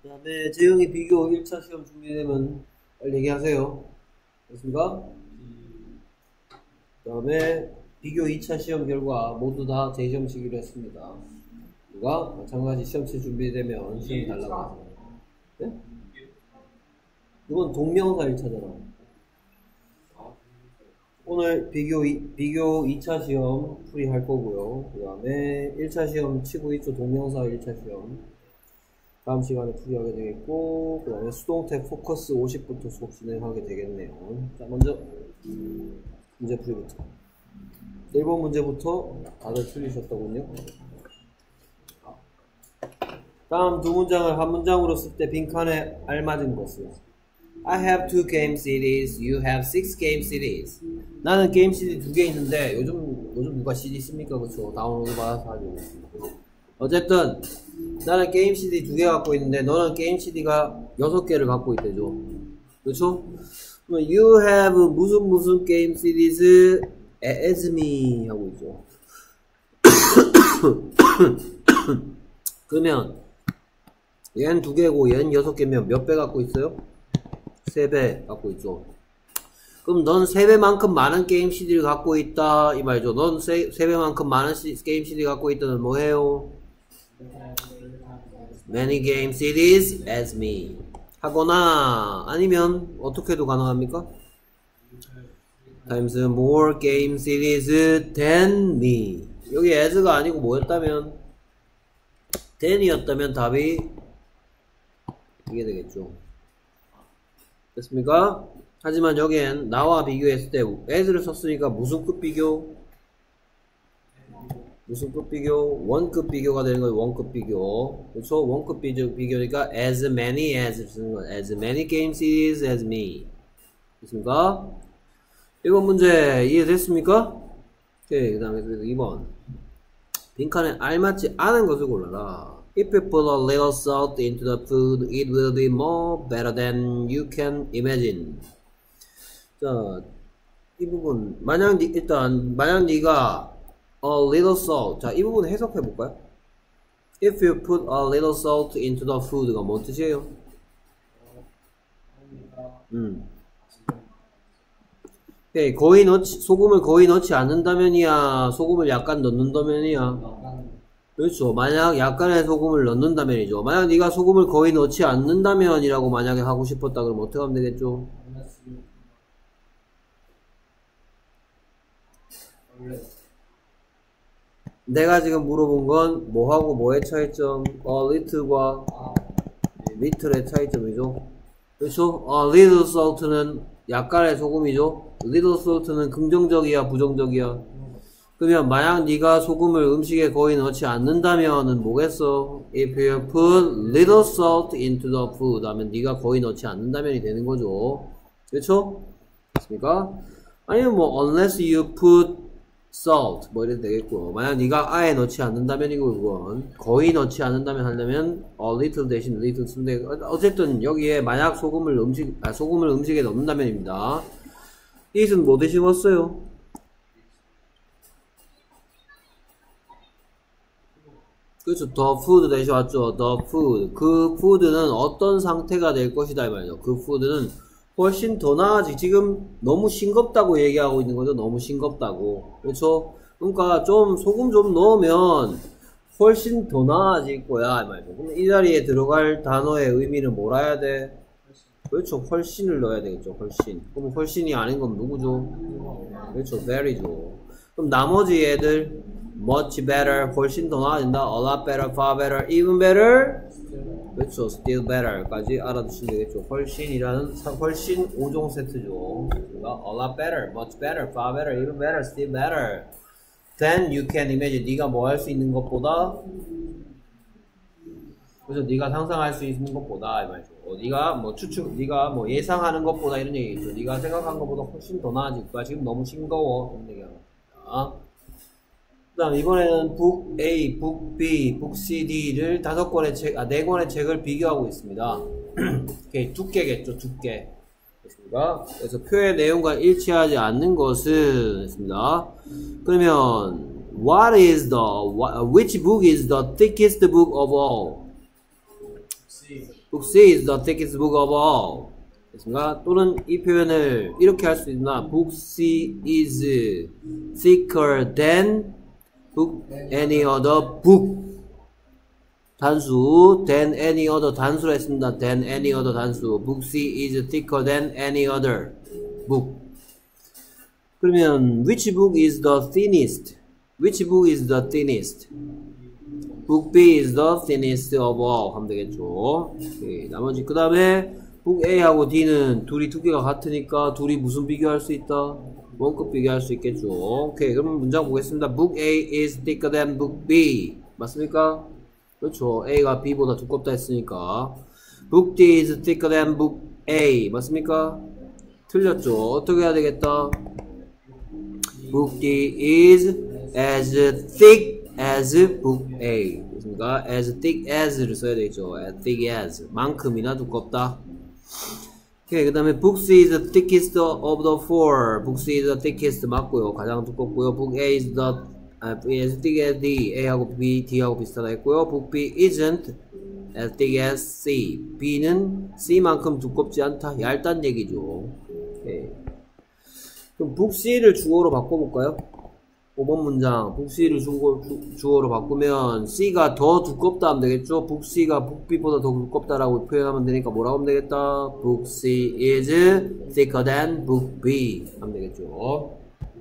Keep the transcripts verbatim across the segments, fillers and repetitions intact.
그 다음에 재영이 비교 일 차 시험 준비되면 빨리 얘기하세요. 됐습니까? 그 다음에 비교 이 차 시험 결과 모두 다 재시험 치기로 했습니다. 누가 마찬가지 시험치 준비되면 시험 달라고 하세요. 네? 이건 동명사 일 차잖아. 오늘 비교, 이, 비교 이 차 시험 풀이 할 거고요. 그 다음에 일 차 시험 치고 있죠. 동명사 일 차 시험. 다음 시간에 풀이하게 되겠고, 그 다음에 수동태 포커스 오십부터 수업 진행하게 되겠네요. 자, 먼저, 문제 풀이부터. 일 번 문제부터 다들 틀리셨더군요. 다음 두 문장을 한 문장으로 쓸 때 빈칸에 알맞은 것은 I have two game CDs, you have six game CDs. 나는 게임 씨디 두 개 있는데 요즘 요즘 누가 씨디 씁니까? 그쵸? 다운로드 받아서 하죠. 어쨌든 나는 게임 씨디 두 개 갖고 있는데 너는 게임 씨디가 여섯 개를 갖고 있대죠. 그쵸? You have 무슨 무슨 게임 CDs as me 하고 있죠. 그러면 얘는 두 개고 얘는 여섯 개면 몇 배 갖고 있어요? 세 배 갖고 있죠. 그럼 넌 세 배만큼 많은 게임 씨디를 갖고 있다 이 말이죠. 넌 세 배만큼 많은 시, 게임 씨디 갖고 있다는 뭐해요? Many game CDs as me 하거나 아니면 어떻게도 가능합니까? Times more game CDs than me. 여기 as가 아니고 뭐였다면 than이었다면 답이 이게 되겠죠. 됐습니까? 하지만 여기엔 나와 비교했을 때 as를 썼으니까 무슨 급 비교? 무슨 급 비교? 원급 비교가 되는 거예요. 원급 비교. 그렇죠? 원급 비교, 비교니까 as many as 쓰는 거예요. as many game CDs as me. 됐습니까? 일 번 문제 이해됐습니까? 오케이. 그 다음에 이 번 빈칸에 알맞지 않은 것을 골라라. If you put a little salt into the food, it will be more better than you can imagine. 자, 이 부분 만약 니, 일단 만약 네가 a little salt, 자, 이 부분 해석해 볼까요? If you put a little salt into the food가 뭔 뜻이에요? 음. 오케이, 거의 넣지, 소금을 거의 넣지 않는다면이야, 소금을 약간 넣는다면이야. 그렇죠. 만약 약간의 소금을 넣는다면이죠. 만약 네가 소금을 거의 넣지 않는다면이라고 만약에 하고 싶었다 그러면 어떻게 하면 되겠죠? 내가 지금 물어본 건 뭐하고 뭐의 차이점? a little과 little의 차이점이죠. 그렇죠? a little salt는 약간의 소금이죠. little salt는 긍정적이야 부정적이야? 그러면 만약 네가 소금을 음식에 거의 넣지 않는다면은 뭐겠어? If you put little salt into the food 하면 네가 거의 넣지 않는다면이 되는 거죠. 그렇죠? 됐습니까? 아니면 뭐 unless you put salt 뭐 이래도 되겠고, 만약 네가 아예 넣지 않는다면이고 그건 거의 넣지 않는다면 하려면 a little 대신 little 쓰면 돼. 어쨌든 여기에 만약 소금을 음식 아 소금을 음식에 넣는다면입니다. it은 뭐 대신 왔어요? 그렇죠. the food 대신 왔죠. the food. 그 food는 어떤 상태가 될 것이다 이 말이죠. 그 food는 훨씬 더 나아지. 지금 너무 싱겁다고 얘기하고 있는 거죠. 너무 싱겁다고. 그렇죠. 그러니까 좀 소금 좀 넣으면 훨씬 더 나아질 거야 이 말이죠. 그럼 이 자리에 들어갈 단어의 의미는 뭐라 해야 돼? 그렇죠. 훨씬을 넣어야 되겠죠. 훨씬. 그럼 훨씬이 아닌 건 누구죠? 그렇죠. very죠. 그럼 나머지 애들 much better, 훨씬 더 나아진다. a lot better, far better, even better. 그렇죠. still better까지 알아두시면 되겠죠. 훨씬이라는 훨씬 오 종 세트죠. 그러니까 a lot better, much better, far better, even better, still better. Then you can imagine. 네가 뭐 할 수 있는 것보다, 그래서 네가 상상할 수 있는 것보다 이 말이죠. 어, 네가 뭐 추측, 네가 뭐 예상하는 것보다 이런 얘기죠. 네가 생각한 것보다 훨씬 더 나아질 거야. 지금 너무 싱거워. 이런 얘기합니다. 그 다음 이번에는 북 A, 북 B, 북 C, D를 다섯 권의 책, 아, 네 권의 책을 비교하고 있습니다. 오케이, 두께겠죠, 두께. 됐습니까? 그래서 표의 내용과 일치하지 않는 것은, 됐습니다. 그러면, what is the, which book is the thickest book of all? book C is the thickest book of all. 됐습니까? 또는 이 표현을 이렇게 할 수 있나? book C is thicker than book any other book. 단수 than any other 단수로 했습니다. than any other 단수. book C is thicker than any other book. 그러면 which book is the thinnest? Which book is the thinnest? book B is the thinnest of all 하면 되겠죠. 오케이. 나머지 그 다음에 book A하고 D는 둘이 두께가 같으니까 둘이 무슨 비교할 수 있다? 원급 비교할 수 있겠죠. 오케이. 그럼 문장 보겠습니다. book A is thicker than book B. 맞습니까? 그렇죠. A가 B보다 두껍다 했으니까 book D is thicker than book A. 맞습니까? 틀렸죠. 어떻게 해야 되겠다? book D is as thick as book A. 그렇습니까? as thick as를 써야 되겠죠. as thick as. 만큼이나 두껍다. 오케이. 그 다음에 book C is the thickest of the four. book C is the thickest 맞고요. 가장 두껍고요. book A is the as thick as D. A하고 B, D하고 비슷하다 했고요. book B isn't as thick as C. B는 C만큼 두껍지 않다. 얇단 얘기죠. 오케이. 그럼 book C를 주어로 바꿔볼까요? 오 번 문장 book C를 주어, 주, 주어로 바꾸면 C가 더 두껍다 하면 되겠죠? book C가 book B보다 더 두껍다라고 표현하면 되니까 뭐라고 하면 되겠다? book C is thicker than book B 하면 되겠죠.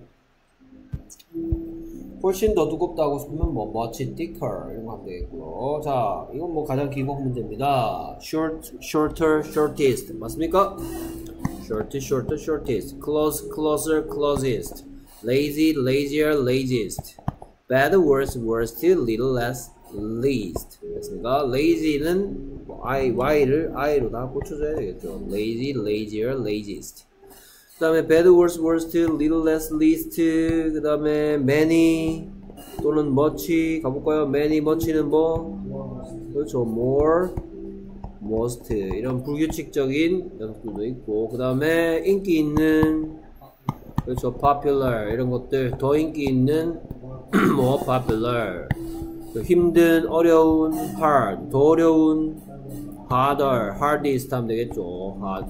훨씬 더 두껍다고 싶으면 뭐 much thicker 이런 거 하면 되겠고요. 자, 이건 뭐 가장 기본 문제입니다. short, shorter, shortest 맞습니까? short, shorter, shortest. close, closer, closest. lazy, lazier, laziest. bad, worse, worst, little, less, least. 됐습니까? lazy는 뭐 I, y를 i로 다 고쳐줘야 되겠죠. lazy, lazier, laziest. 그 다음에 bad, worse, worst, little, less, least. 그 다음에 many 또는 much 가볼까요? many, much는 뭐? 그렇죠. more, most 이런 불규칙적인 녀석들도 있고 그 다음에 인기 있는 그렇죠. popular 이런 것들 더 인기 있는 more popular 힘든, 어려운, hard 더 어려운 harder, hardest 하면 되겠죠. hard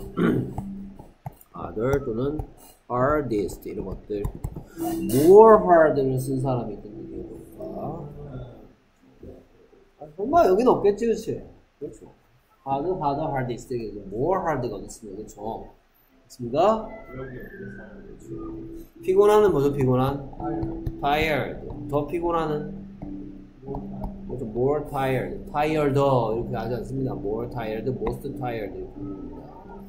harder 또는 hardest 이런 것들 more hard를 쓴 사람이 있던데 볼까? 정말 여기는 없겠지 그치? 그렇죠. hard, harder, hardest more hard가 어딨습니까? 그렇죠. 맞습니다. 피곤한은 뭐죠? 피곤한? tired 더 피곤한은? 뭐죠? more tired tired 이렇게 하지 않습니다. more tired, most tired 이렇게 합니다.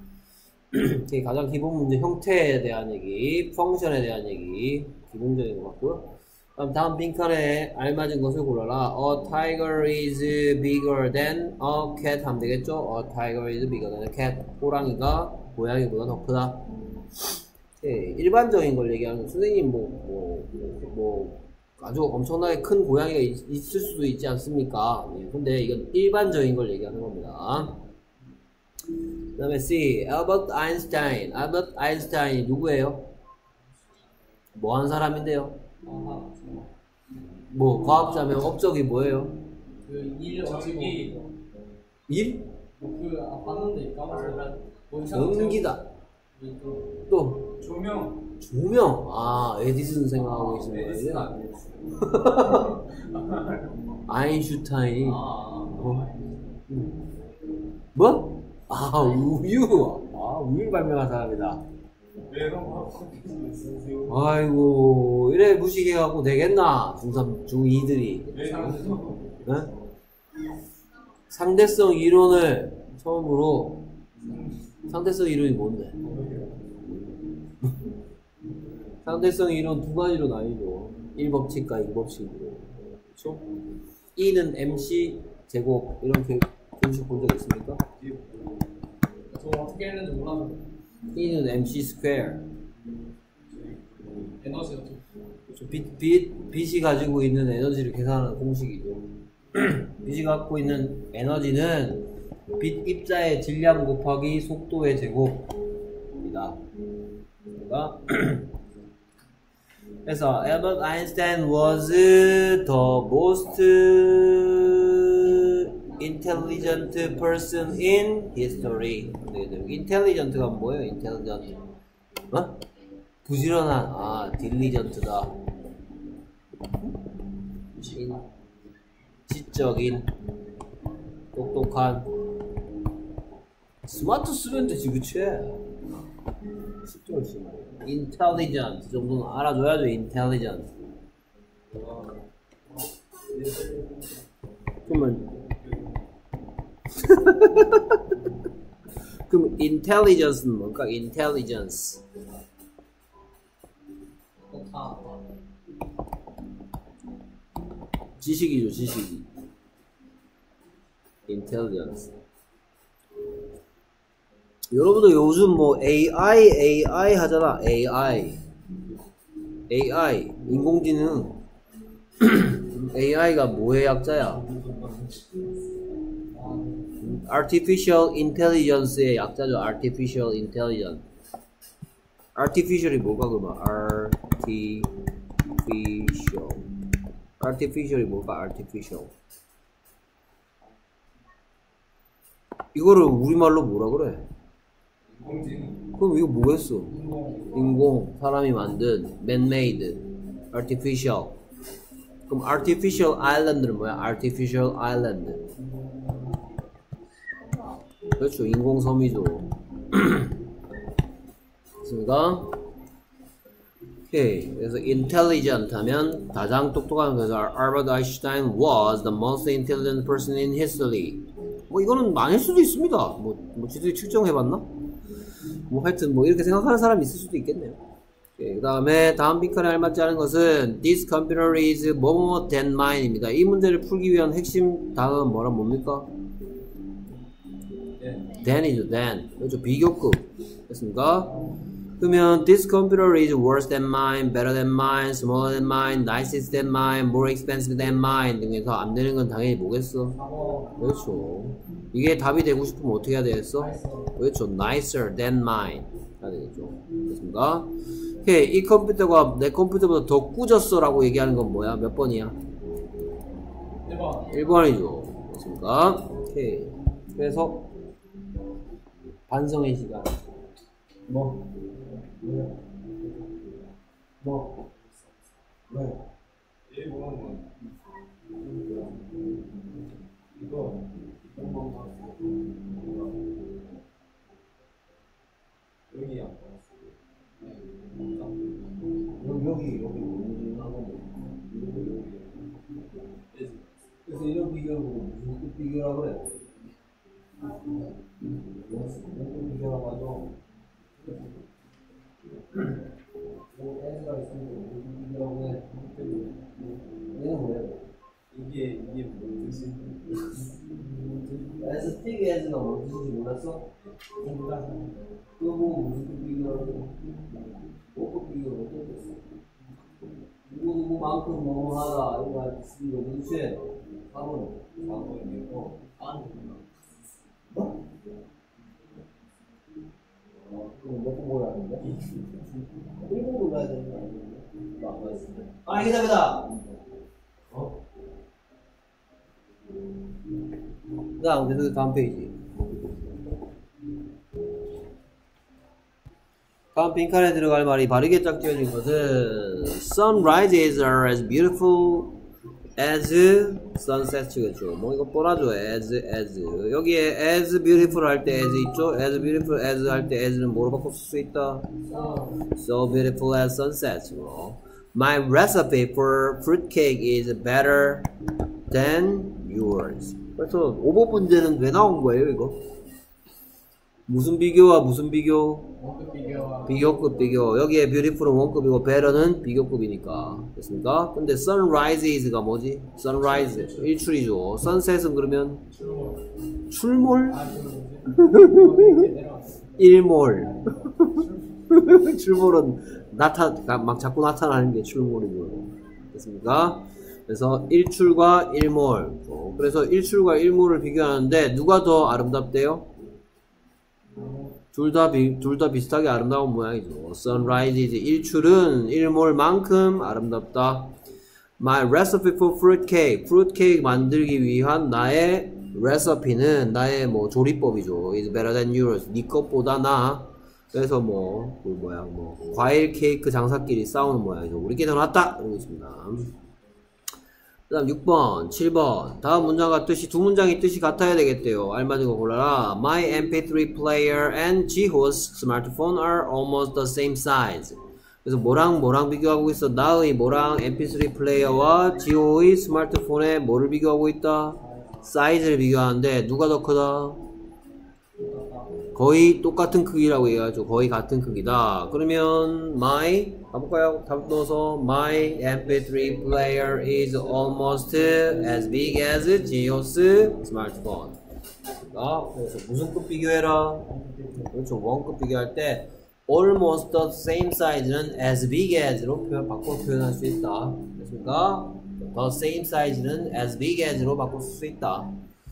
가장 기본 문제 형태에 대한 얘기, 펑션에 대한 얘기 기본적인 것 같고요. 그럼 다음 빈칸에 알맞은 것을 골라라. A tiger is bigger than a cat 하면 되겠죠? A tiger is bigger than a cat. 호랑이가 고양이보다 더 크다. 네, 일반적인 걸 얘기하는 선생님 뭐, 뭐, 뭐, 뭐 아주 엄청나게 큰 고양이가 있, 있을 수도 있지 않습니까? 네, 근데 이건 일반적인 걸 얘기하는 겁니다. 그 다음에 C. Albert Einstein. Albert Einstein이 누구예요? 뭐 하는 사람인데요? 뭐 과학자면 업적이 뭐예요? 그 일 어찌기 일? 그 아, 봤는데 까먹었어요. 전기다. 또 조명. 조명. 아 에디슨 생각하고 계신 거예요? 아인슈타인. 어? 뭐? 아 우유. 아 우유 발명한 사람이다. 아이고 이래 무식해갖고 되겠나 중삼 중이들이. 네? 상대성 이론을 처음으로 상대성 이론이 뭔데? 상대성 이론 두 가지로 나뉘죠. 일 법칙과 이 법칙으로. 그렇죠? E는 엠씨 제곱 이런 공식 본 적 있습니까? 저 어떻게 했는지 몰라서. E는 엠씨 스퀘어. 에너지가 좀. 빛, 빛, 빛이 가지고 있는 에너지를 계산하는 공식이죠. 빛이 갖고 있는 에너지는 빛 입자의 질량 곱하기 속도의 제곱입니다. 그러니까 그래서 Albert Einstein was the most intelligent person in history. intelligent가 뭐예요? intelligent. 어? 부지런한. 아, diligent다. 지적인, 똑똑한. 스마트 쓰면 되지, 그치? intelligent 정도는 알아줘야죠. intelligent. 그러면 그럼 intelligence는 뭘까? intelligence. 다 지식이죠, 지식이. intelligence. 여러분도 요즘 뭐 에이아이, 에이아이 하잖아. 에이아이. 에이아이, 인공지능. 에이아이가 뭐의 약자야? Artificial Intelligence의 약자죠. Artificial Intelligence. Artificial이 뭘까 그러면? Artificial. Artificial이 뭘까? Artificial. 이거를 우리말로 뭐라 그래? 그럼 이거 뭐겠어? 인공, 사람이 만든, man-made, artificial. 그럼 artificial island는 뭐야? artificial island. 그렇죠, 인공섬이죠. 됐습니까? 오케이. 그래서 intelligent 하면 가장 똑똑한. 그래서 Albert Einstein was the most intelligent person in history. 뭐 이거는 많을 수도 있습니다. 뭐, 뭐 지들이 측정해봤나? 뭐 하여튼 뭐 이렇게 생각하는 사람이 있을 수도 있겠네요. 그 다음에 다음 빈칸에 알맞지 않은 것은 This computer is more than mine입니다. 이 문제를 풀기 위한 핵심 단어는 뭐라 뭡니까? 네. than이죠. than. 그렇죠. 비교급. 됐습니까? 그러면 This computer is worse than mine, better than mine, smaller than mine, nicer than mine, more expensive than mine 등에서 안 되는 건 당연히 뭐겠어? 사고 그렇죠. 이게 답이 되고 싶으면 어떻게 해야 되겠어? 그렇죠. nicer than mine 해야 되겠죠. 됐습니까? 오케이. 이 컴퓨터가 내 컴퓨터보다 더 꾸졌어 라고 얘기하는 건 뭐야? 몇 번이야? 일 번 일 번이죠. 됐습니까? 오케이. 그래서 반성의 시간. 뭐? 뭐? 뭐? 왜? 일 번은 이거 여기 안 여기 여기 여기 문제하고 그래서 이런 비교를 무슨 비교라고 그래? 무슨 비교라고 하죠? S가 있으면 무슨 비교라고 해? 얘는 뭐야? 이게 이게 무슨 뜻이? S 틱 S가 무슨 뜻인지 몰랐어? 그거 보고 무슨 비교라고 해? 뭐그 비교를 어떻게 했어? 누구 누구만큼 뭐 하다 이거 이거 문체 사번 사번이고 안 뭐? 어 그럼 몇번 뭐라 하는데? 일본 올라야 되는 거 아니야? 안 맞았어. 아 이기다 이기다. 어? 그다음 그래서 다음 페이지. 다음 빈칸에 들어갈 말이 바르게 짝지어진 것은 Sunrises are as beautiful as sunsets겠죠. 뭐 이거 뻔하죠. as, as. 여기에 as beautiful 할 때 as 있죠. as beautiful as 할 때 as는 뭐로 바꿔 쓸 수 있다? So beautiful as sunsets. 뭐. My recipe for fruitcake is better than yours. 그래서 오버 문제는 왜 나온 거예요 이거? 무슨 비교와 무슨 비교? 원급 비교와 비교급 비교. 여기에 beautiful은 원급이고 better는 비교급이니까. 됐습니까? 근데 sunrises가 뭐지? sunrise. 일출이죠. sunset은 그러면 출몰 출몰? 아 그 뭐지? 내려왔어 일몰. 출몰은 나타, 막 자꾸 나타나는 게 출몰이고. 됐습니까? 그래서 일출과 일몰. 어, 그래서 일출과 일몰을 비교하는데 누가 더 아름답대요? 둘 다 둘 다 비슷하게 아름다운 모양이죠. Sunrises 일출은 일몰만큼 아름답다. My recipe for fruit cake. fruit cake 만들기 위한 나의 recipe는 나의 뭐 조리법이죠. is better than yours. 네 것보다 나. 그래서 뭐, 그 뭐야, 뭐, 과일 케이크 장사끼리 싸우는 모양이죠. 우리께 더 낫다! 이러고 있습니다. 그 다음 육 번, 칠 번. 다음 문장과 뜻이, 두 문장이 뜻이 같아야 되겠대요. 알맞은 거 골라라. My 엠피쓰리 player and 지호's smartphone are almost the same size. 그래서 뭐랑 뭐랑 비교하고 있어? 나의 뭐랑 엠피쓰리 플레이어와 지호의 스마트폰에 뭐를 비교하고 있다? 사이즈를 비교하는데 누가 더 크다? 거의 똑같은 크기라고 얘기하죠. 거의 같은 크기다. 그러면 my 가볼까요? 답 넣어서 my 엠피쓰리 player is almost as big as 지호's smartphone. 아, 그래서 무슨 급 비교해라? 그렇죠. 원급 비교할 때 almost the same size는 as big as로 표현, 바꿔 표현할 수 있다. 됐습니까? the same size는 as big as로 바꿀 수 있다.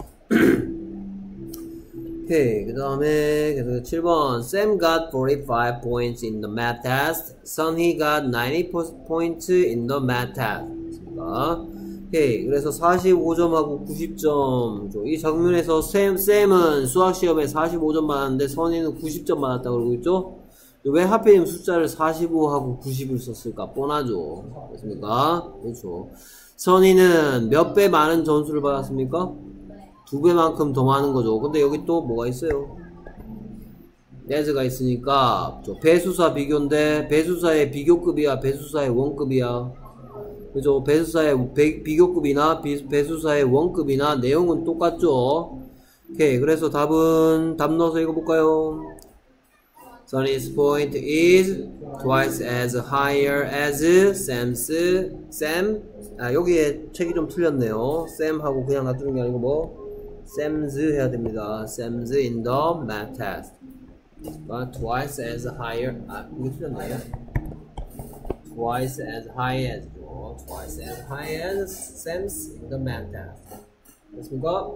오케이. 그 다음에 계속 칠 번. Sam got forty-five points in the math test. Sonny got ninety points in the math test. 됐습니까? 오케이. 그래서 사십오 점하고 구십 점. 이 장면에서 샘, 샘은 수학시험에 사십오 점 받았는데 선이는 구십 점 받았다고 그러고 있죠? 왜 하필이면 숫자를 사십오하고 구십을 썼을까? 뻔하죠. 됐습니까? 그렇죠. 선이는 몇 배 많은 점수를 받았습니까? 두 배만큼 더 많은 거죠. 근데 여기 또 뭐가 있어요? as가 있으니까 배수사 비교인데 배수사의 비교급이야? 배수사의 원급이야? 그죠? 배수사의 배, 비교급이나 비, 배수사의 원급이나 내용은 똑같죠? 오케이. 그래서 답은 답 넣어서 읽어볼까요? Sonny's point is twice as higher as Sam's. Sam. 아, 여기에 책이 좀 틀렸네요. Sam하고 그냥 놔두는 게 아니고 뭐? Sam's 해야 됩니다. Sam's in the math test. 그러니까 twice as higher. 아, 이게 틀렸나요? Twice as high as. Twice as high as Sam's in the math test. 됐습니까?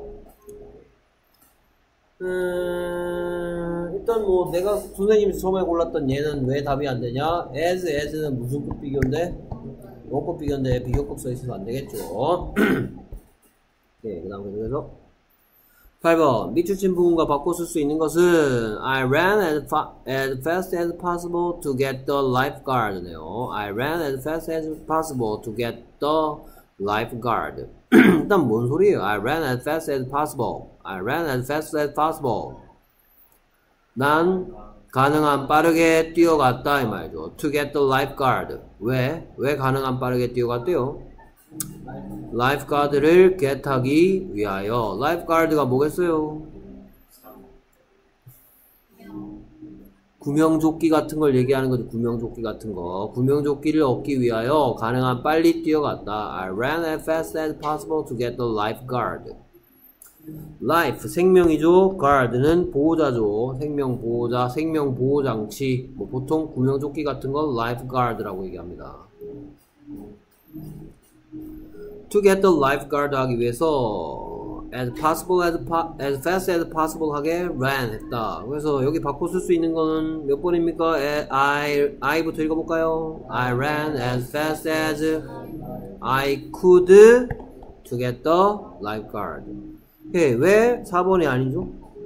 음, 일단 뭐 내가 선생님이 처음에 골랐던 얘는 왜 답이 안 되냐? as, as는 무슨 급 비교인데? 원급 비교인데 비교급 써 있어서 안 되겠죠. 네, 그 다음 그래서 팔 번. 밑줄친 부분과 바꿔 쓸 수 있는 것은 I ran as, fa as fast as possible to get the lifeguard네요. I ran as fast as possible to get the lifeguard. 일단 뭔 소리예요? I ran as fast as possible. I ran as fast as possible. 난 가능한 빠르게 뛰어갔다 이 말이죠. To get the lifeguard. 왜? 왜 가능한 빠르게 뛰어갔대요? lifeguard를 get하기 위하여. lifeguard가 뭐겠어요? 구명조끼 같은 걸 얘기하는 거죠. 구명조끼 같은 거. 구명조끼를 얻기 위하여 가능한 빨리 뛰어갔다. I ran as fast as possible to get the lifeguard. life, 생명이죠. guard는 보호자죠. 생명 보호자, 생명 보호장치. 뭐 보통 구명조끼 같은 걸 lifeguard라고 얘기합니다. to get the lifeguard 하기 위해서 as possible as, as fast as possible 하게 ran 했다. 그래서 여기 바꿔 쓸 수 있는 거는 몇 번입니까? I, I부터 읽어볼까요? I ran as fast as I could to get the lifeguard. 오케이, 왜 사 번이 아니죠?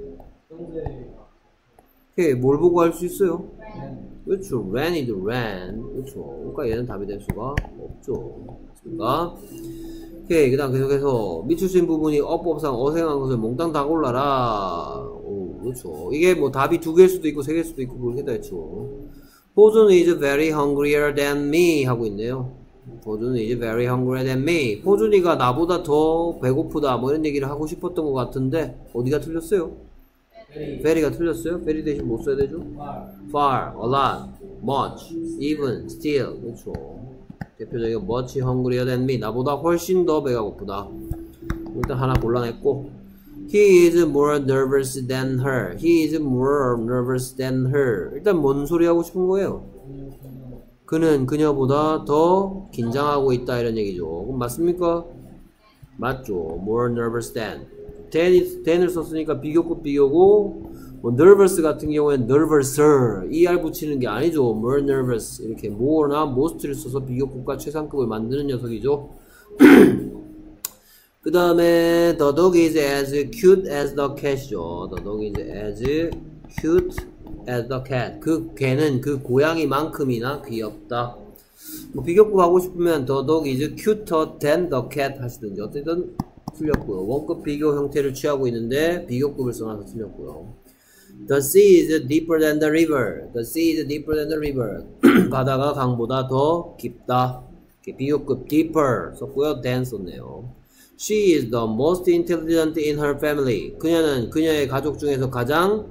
오케이, 뭘 보고 할 수 있어요? 그렇죠. ran이죠, ran. 그렇죠. 그러니까 얘는 답이 될 수가 없죠. 그렇습니까? 오케이, 그 다음 계속해서 밑줄친 부분이 어법상 어생한 것을 몽땅 다 골라라. 오, 그렇죠. 이게 뭐 답이 두 개일 수도 있고 세 개일 수도 있고 그렇게 됐죠. 호준 is very hungrier than me 하고 있네요. 호준 is very hungrier than me. 호준이가 나보다 더 배고프다 뭐 이런 얘기를 하고 싶었던 것 같은데 어디가 틀렸어요? very가 틀렸어요? very 대신 뭐 써야 되죠? far, a lot, much, even, still. 그렇죠. 대표적인 much hungrier than me. 나보다 훨씬 더 배가 고프다. 일단 하나 골라냈고 he is more nervous than her. he is more nervous than her. 일단 뭔 소리 하고 싶은 거예요? 그는 그녀보다 더 긴장하고 있다 이런 얘기죠. 그럼 맞습니까? 맞죠. more nervous than. than, than을 썼으니까 비교급 비교고 뭐 nervous 같은 경우에는 nervouser er 붙이는 게 아니죠. more nervous 이렇게 more나 most를 써서 비교급과 최상급을 만드는 녀석이죠. 그 다음에 the dog is as cute as the cat죠. The dog is as cute as the cat. 그 개는 그 고양이만큼이나 귀엽다. 뭐 비교급 하고 싶으면 the dog is cuter than the cat 하시든지 어쨌든 틀렸고요. 원급 비교 형태를 취하고 있는데 비교급을 써놔서 틀렸고요. The sea is deeper than the river. The sea is deeper than the river. 바다가 강보다 더 깊다. 비교급 deeper 썼고요. than 썼네요. She is the most intelligent in her family. 그녀는 그녀의 가족 중에서 가장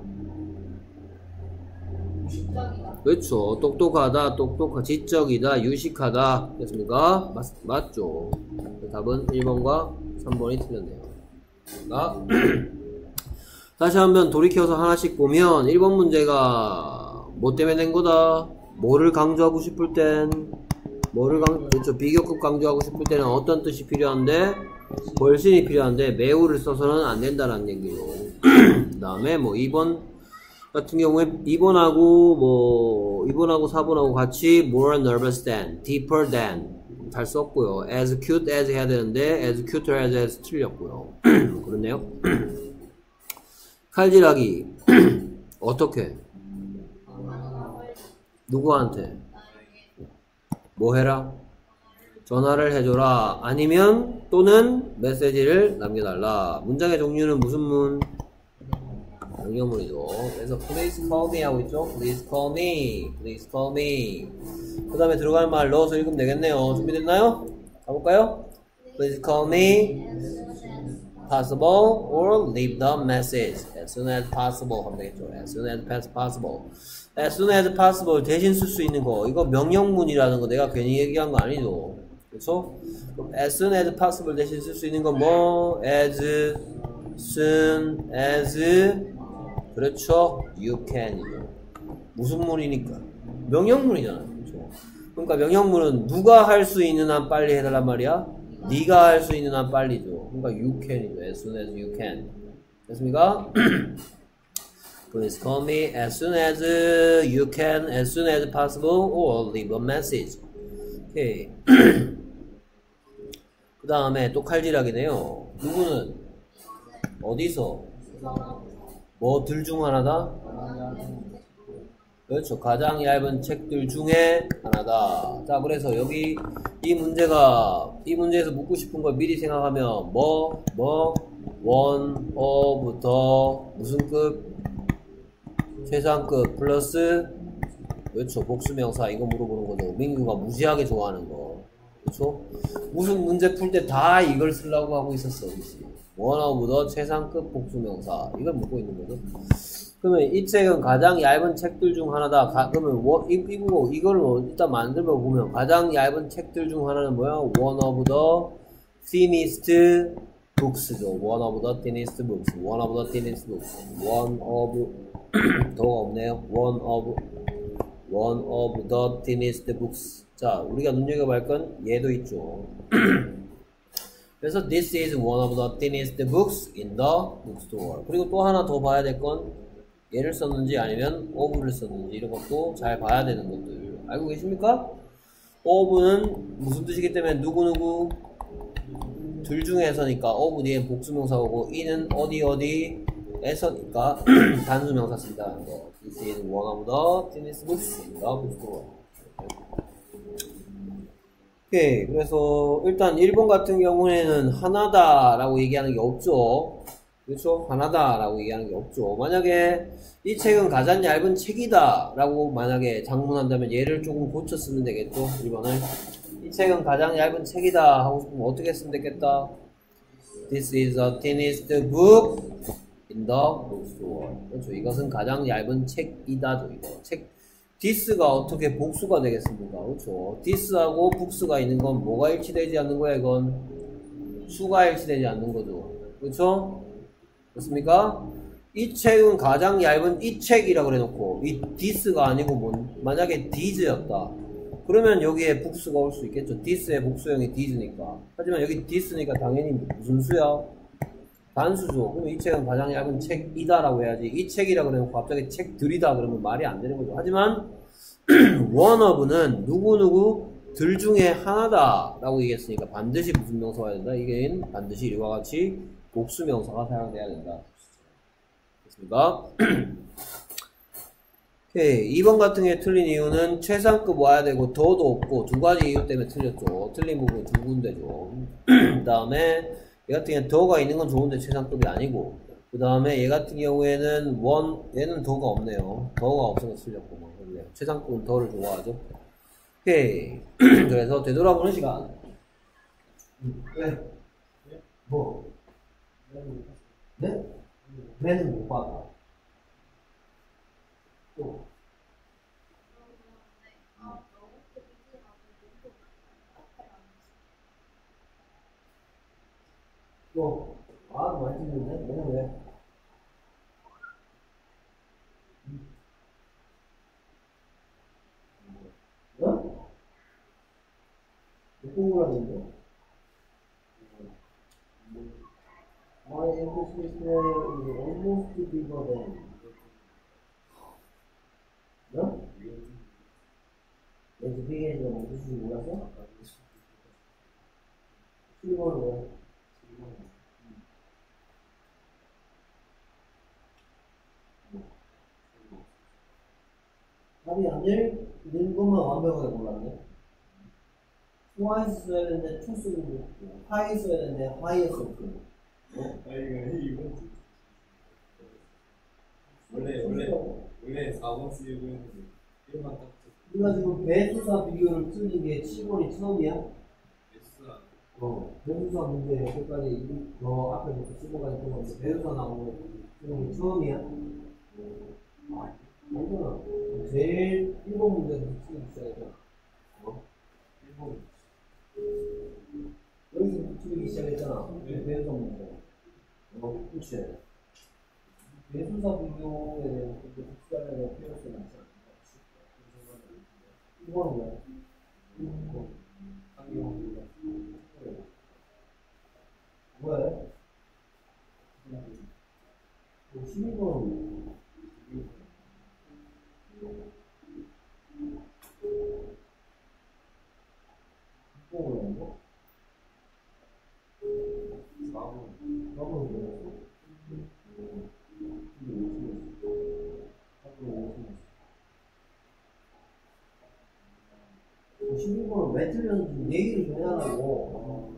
그렇죠. 똑똑하다, 똑똑하, 지적이다, 유식하다. 됐습니까? 맞, 맞죠. 답은 일 번과 삼 번이 틀렸네요. 자, 다시 한번 돌이켜서 하나씩 보면 일 번 문제가 뭐 때문에 낸 거다? 뭐를 강조하고 싶을 땐 뭐를 강, 그렇죠. 비교급 강조하고 싶을 때는 어떤 뜻이 필요한데? 벌신이 필요한데 매우를 써서는 안 된다는 얘기로. 그 다음에 뭐 이 번 같은 경우에 이 번하고 뭐 이 번하고 사 번하고 같이 more nervous than, deeper than 잘 썼고요. as cute as 해야 되는데 as cuter as 해서 틀렸고요. 그렇네요. 칼질하기 어떻게? 누구한테? 뭐 해라? 전화를 해줘라. 아니면 또는 메시지를 남겨달라. 문장의 종류는 무슨 문? 명령문이죠. 그래서 please call me 하고 있죠. please call me, please call me. 그 다음에 들어갈 말 넣어서 읽으면 되겠네요. 준비됐나요? 가볼까요? please call me possible or leave the message as soon as possible 하면 되겠죠. as soon as possible. as soon as possible 대신 쓸 수 있는 거. 이거 명령문이라는 거 내가 괜히 얘기한 거 아니죠. 그렇죠? as soon as possible 대신 쓸 수 있는 건 뭐? as soon as 그렇죠? you can이죠. 무슨 문이니까? 명령문이잖아요. 그렇죠? 그러니까 명령문은 누가 할 수 있는 한 빨리 해달란 말이야? 네가 할 수 있는 한 빨리죠. 그러니까 you can이죠. as soon as you can. 됐습니까? Please call me as soon as you can, as soon as possible, or leave a message. 오케이. 그 다음에 또 칼질하기네요. 누구는 어디서 뭐 들 중 하나다? 그렇죠. 가장 얇은 책들 중에 하나다. 자, 그래서 여기 이 문제가 이 문제에서 묻고 싶은 걸 미리 생각하면 뭐, 뭐, one of the 무슨 급? 최상급 플러스 그렇죠. 복수명사 이거 물어보는 거죠. 민규가 무지하게 좋아하는 거. 그렇죠? 무슨 문제 풀 때 다 이걸 쓰려고 하고 있었어. 그렇지? one of the 최상급 복수명사 이걸 묻고 있는 거죠. 그러면 이 책은 가장 얇은 책들 중 하나다. 가, 그러면 워, 이, 이거 이걸 일단 만들어 보면 가장 얇은 책들 중 하나는 뭐야? one of the thinnest books죠. one of the thinnest books. one of the thinnest books. one of 더가 없네요. one of one of the thinnest books. 자, 우리가 눈여겨볼 건 얘도 있죠. 그래서 this is one of the thinnest books in the bookstore. 그리고 또 하나 더 봐야 될 건 얘를 썼는지 아니면 of를 썼는지 이런 것도 잘 봐야 되는 것들 알고 계십니까? of는 무슨 뜻이기 때문에 누구누구 둘 중에서니까 of 뒤에 복수명사 오고 이는 어디 어디에서니까 단수명사 쓴다는 거. This is one of the thinnest books in the bookstore. 오케이. 그래서 일단 일 번 같은 경우에는 하나다 라고 얘기하는 게 없죠. 그렇죠? 하나다 라고 얘기하는 게 없죠. 만약에 이 책은 가장 얇은 책이다 라고 만약에 장문한다면 얘를 조금 고쳐 쓰면 되겠죠. 일 번을 이 책은 가장 얇은 책이다 하고 싶으면 어떻게 쓰면 되겠다. This is the thinnest book in the bookstore. 그렇죠. 이것은 가장 얇은 책이다. 이거 책 this가 어떻게 복수가 되겠습니까? 그렇죠. this하고 books가 있는 건 뭐가 일치되지 않는 거야? 이건 수가 일치되지 않는 거죠. 그렇죠? 그렇습니까? 이 책은 가장 얇은 이 책이라고 그래놓고 이 this가 아니고 뭔 만약에 this였다. 그러면 여기에 복수가 올 수 있겠죠. this의 복수형이 this니까. 하지만 여기 this니까 당연히 무슨 수야? 단수죠. 그러면 이 책은 가장 얇은 책이다라고 해야지. 이 책이라고 그래놓고 갑자기 책들이다 그러면 말이 안 되는 거죠. 하지만 one of는 누구누구 들 중에 하나다 라고 얘기했으니까 반드시 무슨 명사가 해야 된다? 이게 반드시 이와 같이 복수 명사가 사용돼야 된다. 됐습니까? 오케이. 이 번 같은 게 틀린 이유는 최상급 와야 되고 더도 없고 두 가지 이유 때문에 틀렸죠. 틀린 부분 두 군데죠. 그 다음에 얘 같은 경우는 더가 있는 건 좋은데 최상급이 아니고, 그 다음에 얘 같은 경우에는 원, 얘는 더가 없네요. 더가 없어서 틀렸고, 뭐. 최상급은 더를 좋아하죠. 오케이. 그래서 되돌아보는 시간. 왜? 뭐? 네? 왜는 못 봤다. 또. 또. 아, 많이 틀렸네? 얘는 왜? 어? 못 보라는데? My emphasis player is almost bigger than. 어? 여기서 비교해서 무슨 수지 몰랐어? 수리번은 왜? 답이 안 되는 것만 완벽하게 몰랐네. twice 써야 되는데 two 쓰고, high 써야 되는데 higher 썼고. 아 이거 이거 원래 원래 원래 사 번 쓰려고 했는데 일만 딱 우리가 지금 배수사 비교를 틀린 게 칠 번이 처음이야? S야. 어, 배수사 문제 여기까지 저 앞에부터 칠 번까지 본 건데 배수사 나오고 틀린 게 처음이야? 아, 아니잖아. 제일 일 번 문제부터 틀리기 시작했잖아. 어? 일 번 여기서부터 틀리기 시작했잖아. 배수사 문제. 어, 그치. 배수사 비교에 대해서 복수하려고 필요성이 있잖아. 이거는 왜? 이거. 왜? 십이 번은 뭐 그러는 거? 사 번 사 번은 뭐였어? 이게 십이 번은 왜 틀렸는지 얘기를 좀 해달라고.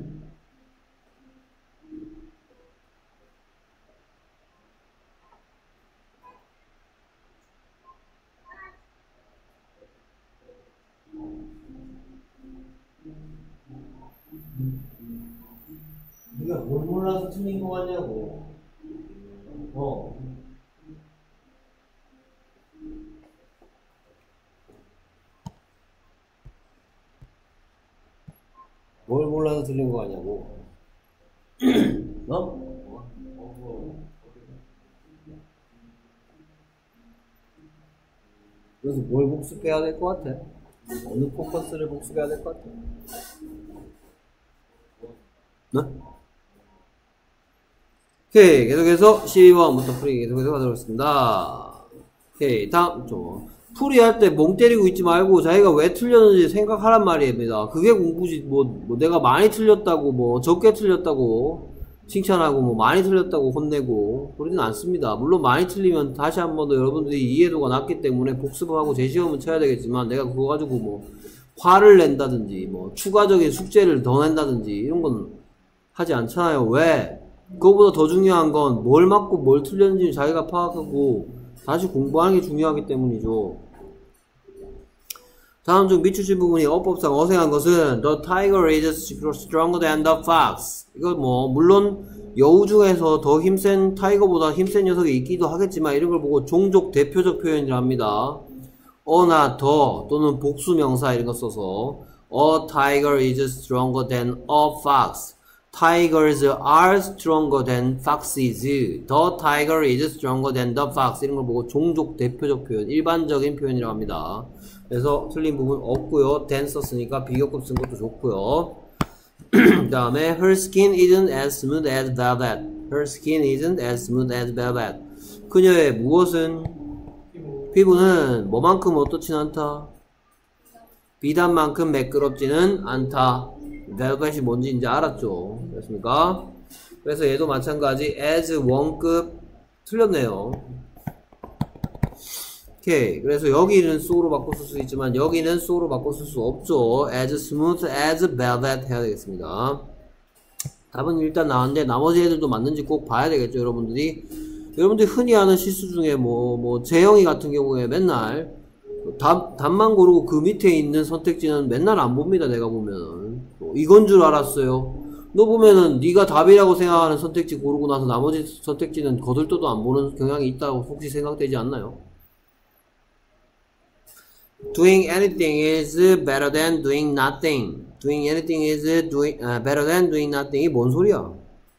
네가 뭘 몰라서 틀린 거 같냐고. 어. 뭘 몰라서 틀린 거 같냐고. 어? 그래서 뭘 복습해야 될 것 같아? 어느 포커스를 복습해야 될 것 같아? 네? 오케이, 계속해서 십이 번부터 풀이 계속해서 가도록 하겠습니다. 오케이, 다음 좀 풀이할 때 멍 때리고 있지 말고 자기가 왜 틀렸는지 생각하란 말입니다. 그게 공부지. 뭐, 뭐 내가 많이 틀렸다고 뭐 적게 틀렸다고 칭찬하고 뭐 많이 틀렸다고 혼내고 그러진 않습니다. 물론 많이 틀리면 다시 한 번 더 여러분들이 이해도가 낮기 때문에 복습하고 재시험은 쳐야 되겠지만 내가 그거 가지고 뭐 화를 낸다든지 뭐 추가적인 숙제를 더 낸다든지 이런 건 하지 않잖아요. 왜? 그거보다 더 중요한 건 뭘 맞고 뭘 틀렸는지 자기가 파악하고 다시 공부하는 게 중요하기 때문이죠. 다음 중 밑줄친 부분이 어법상 어색한 것은 The tiger is stronger than the fox. 이거 뭐 물론 여우 중에서 더 힘센 타이거보다 힘센 녀석이 있기도 하겠지만 이런 걸 보고 종족 대표적 표현이라 합니다. 어나 더 또는 복수 명사 이런 거 써서 A tiger is stronger than a fox. Tigers are stronger than foxes. The tiger is stronger than the fox. 이런 걸 보고 종족 대표적 표현, 일반적인 표현이라고 합니다. 그래서 틀린 부분 없고요. than 썼으니까 비교급 쓴 것도 좋고요. 그 다음에 Her skin isn't as smooth as velvet. Her skin isn't as smooth as velvet. 그녀의 무엇은? 피부는 뭐만큼 어떻진 않다? 비단만큼 매끄럽지는 않다. velvet이 뭔지 이제 알았죠? 그렇습니까? 그래서 얘도 마찬가지 as 원급 틀렸네요. 오케이. 그래서 여기는 so로 바꿔 쓸 수 있지만 여기는 so로 바꿔 쓸 수 없죠. as smooth as velvet 해야 되겠습니다. 답은 일단 나왔는데 나머지 애들도 맞는지 꼭 봐야 되겠죠, 여러분들이. 여러분들이 흔히 하는 실수 중에 뭐, 뭐, 재영이 같은 경우에 맨날 답, 답만 고르고 그 밑에 있는 선택지는 맨날 안 봅니다, 내가 보면은. 뭐 이건 줄 알았어요. 너 보면은 네가 답이라고 생각하는 선택지 고르고 나서 나머지 선택지는 거들떠도 안 보는 경향이 있다고 혹시 생각되지 않나요? Doing anything is better than doing nothing. Doing anything is doing, uh, better than doing nothing. 이 뭔 소리야?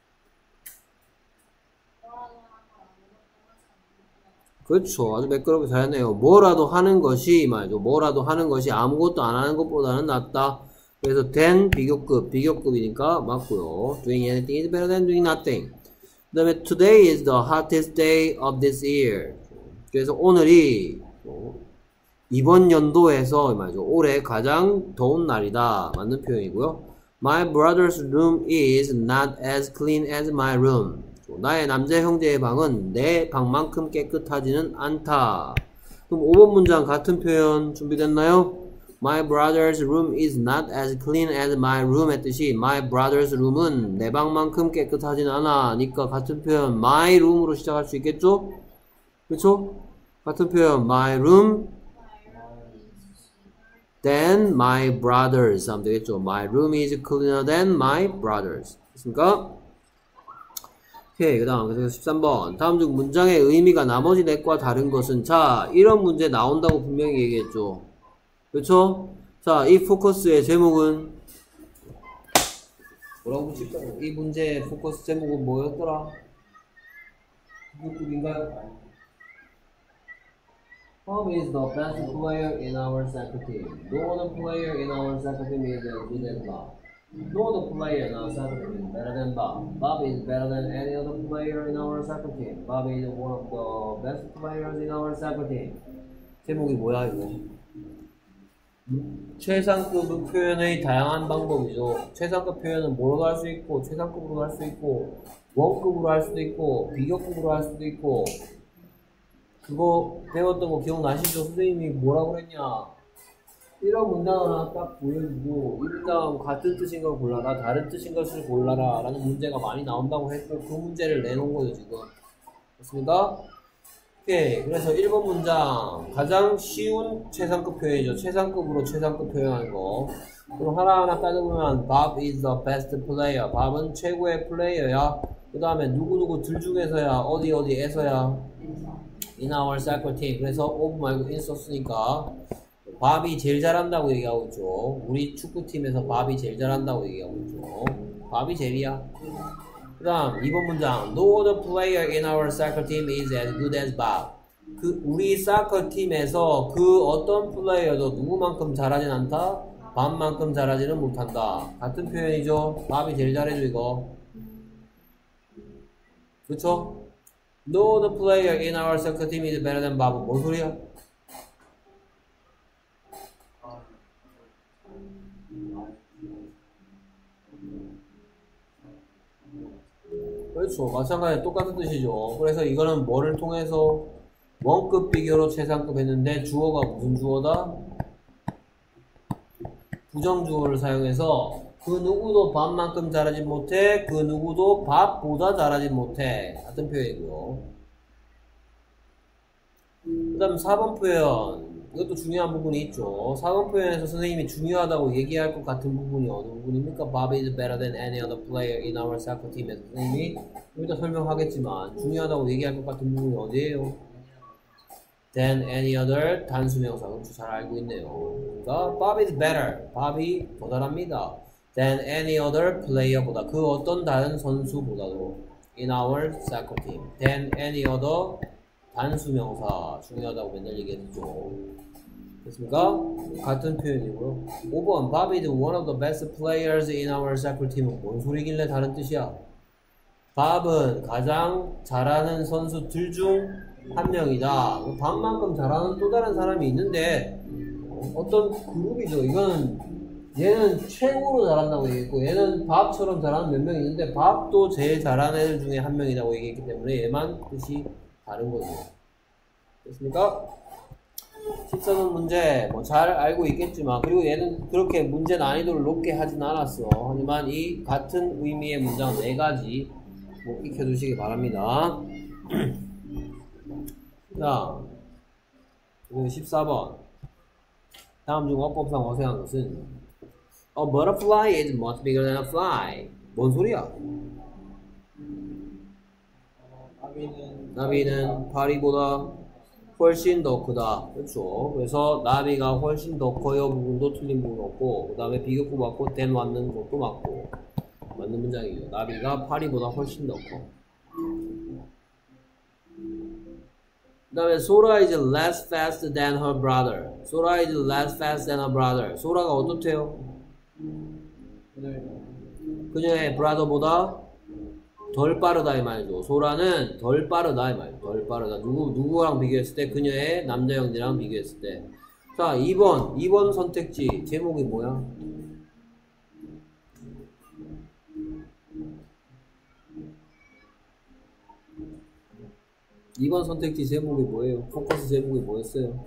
그렇죠. 아주 매끄럽게 잘했네요. 뭐라도 하는 것이 말이죠. 뭐라도 하는 것이 아무것도 안 하는 것보다는 낫다. 그래서 than 비교급, 비교급이니까 맞고요. Doing anything is better than doing nothing. 그 다음에 today is the hottest day of this year. 그래서 오늘이 이번 연도에서 말이죠. 올해 가장 더운 날이다. 맞는 표현이고요. My brother's room is not as clean as my room. 나의 남자 형제의 방은 내 방만큼 깨끗하지는 않다. 그럼 오 번 문장 같은 표현 준비됐나요? My brother's room is not as clean as my room 했듯이 my brother's room은 내 방만큼 깨끗하진 않아. 니까 같은 표현 my room으로 시작할 수 있겠죠? 그렇죠? 같은 표현 my room than my brother's 하면 되겠죠. My room is cleaner than my brother's. 됐습니까? 오케이. 그 다음 그래서 십삼 번 다음 중 문장의 의미가 나머지 넷과 다른 것은 자 이런 문제 나온다고 분명히 얘기했죠. 그렇죠? 자 이 포커스의 제목은 뭐라고 붙일까요? 이 문제의 포커스 제목은 뭐였더라? 누구인가요? Who is the best player in our soccer team? No other player in our soccer team is as good as Bob. No other player in our soccer team is better than Bob. Bob is better than any other player in our soccer team. Bob is one of the best players in our soccer team. 제목이 뭐야 이거? 최상급 표현의 다양한 방법이죠. 최상급 표현은 뭐로도 할 수 있고 최상급으로도 할 수 있고 원급으로 할 수도 있고 비교급으로 할 수도 있고 그거 배웠던 거 기억나시죠? 선생님이 뭐라고 그랬냐? 이런 문장을 하나 딱 보여주고 이 문장하고 같은 뜻인 걸 골라라 다른 뜻인 것을 골라라 라는 문제가 많이 나온다고 했고 그 문제를 내놓은 거죠 지금. 됐습니까? 오케이. 그래서 일 번 문장 가장 쉬운 최상급 표현이죠. 최상급으로 최상급 표현하는 거. 그럼 하나하나 따져보면 Bob is the best player. 밥은 최고의 플레이어야. 그 다음에 누구누구 둘 중에서야 어디 어디에서야 in our soccer team. 그래서 of 말고 in 썼으니까 밥이 제일 잘한다고 얘기하고 있죠. 우리 축구팀에서 밥이 제일 잘한다고 얘기하고 있죠. 밥이 제일이야. 그 다음 이 번 문장 No other player in our soccer team is as good as Bob. 그 우리 사커 팀에서 그 어떤 플레이어도 누구만큼 잘하진 않다. 밥만큼 잘하지는 못한다. 같은 표현이죠. 밥이 제일 잘해줘 이거. 그쵸? No other player in our soccer team is better than Bob. 뭔 소리야? 그렇죠. 마찬가지 똑같은 뜻이죠. 그래서 이거는 뭐를 통해서 원급 비교로 최상급 했는데 주어가 무슨 주어다? 부정주어를 사용해서 그 누구도 밥만큼 잘하지 못해. 그 누구도 밥보다 잘하지 못해. 같은 표현이고요. 그 다음 사 번 표현. 이것도 중요한 부분이 있죠. 사 번 표현에서 선생님이 중요하다고 얘기할 것 같은 부분이 어느 부분입니까? Bob is better than any other player in our soccer team에서 선생님이 좀 이따 설명하겠지만 중요하다고 얘기할 것 같은 부분이 어디예요? Than any other 단수명사. 그렇죠. 잘 알고 있네요. 그러니까 Bob is better. Bob이 더 잘합니다. Than any other player보다 그 어떤 다른 선수보다도 in our soccer team. Than any other 단수명사 중요하다고 맨날 얘기했죠. 됐습니까? 같은 표현이고요. 오 번 Bob is one of the best players in our soccer team은 뭔 소리길래 다른 뜻이야? 밥은 가장 잘하는 선수들 중 한 명이다. 밥만큼 잘하는 또 다른 사람이 있는데 어떤 그룹이죠. 이거는 얘는 최고로 잘한다고 얘기했고 얘는 밥처럼 잘하는 몇 명 있는데 밥도 제일 잘하는 애들 중에 한 명이라고 얘기했기 때문에 얘만 뜻이 다른 거죠. 됐습니까? 십사 번 문제 뭐 잘 알고 있겠지만 그리고 얘는 그렇게 문제 난이도를 높게 하진 않았어. 하지만 이 같은 의미의 문장 네 가지 뭐 익혀두시기 바랍니다. 자, 그리고 십사 번 다음 중 어법상 어색한 것은 A butterfly is much bigger than a fly. 뭔 소리야? 나비는 나비는 파리보다 훨씬 더 크다. 그렇죠. 그래서 나비가 훨씬 더 커요 부분도 틀린 부분 없고 그 다음에 비교구 맞고 then 맞는 것도 맞고 맞는 문장이죠. 나비가 파리보다 훨씬 더 커. 그 다음에 Sora is less fast than her brother. Sora is less fast than her brother. 소라가 어떻대요? 그녀의 brother보다 덜 빠르다 이 말이죠. 소라는 덜 빠르다 이 말이죠. 덜 빠르다. 누구, 누구랑 비교했을 때? 그녀의 남자 형제랑 비교했을 때. 자, 이 번. 이 번 선택지. 제목이 뭐야? 이 번 선택지 제목이 뭐예요? 포커스 제목이 뭐였어요?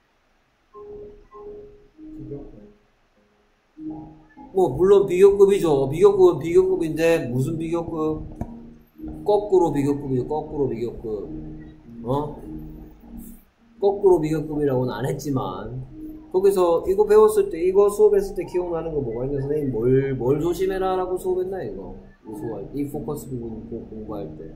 뭐 물론 비교급이죠. 비교급은 비교급인데 무슨 비교급? 거꾸로 비교급이죠. 거꾸로 비교급. 어? 거꾸로 비교급이라고는 안 했지만 거기서 이거 배웠을 때 이거 수업했을 때 기억나는 거 뭐가 있냐? 선생님 뭘, 뭘 조심해라 라고 수업했나 이거? 이 수업, 이 포커스 부분 공부할 때.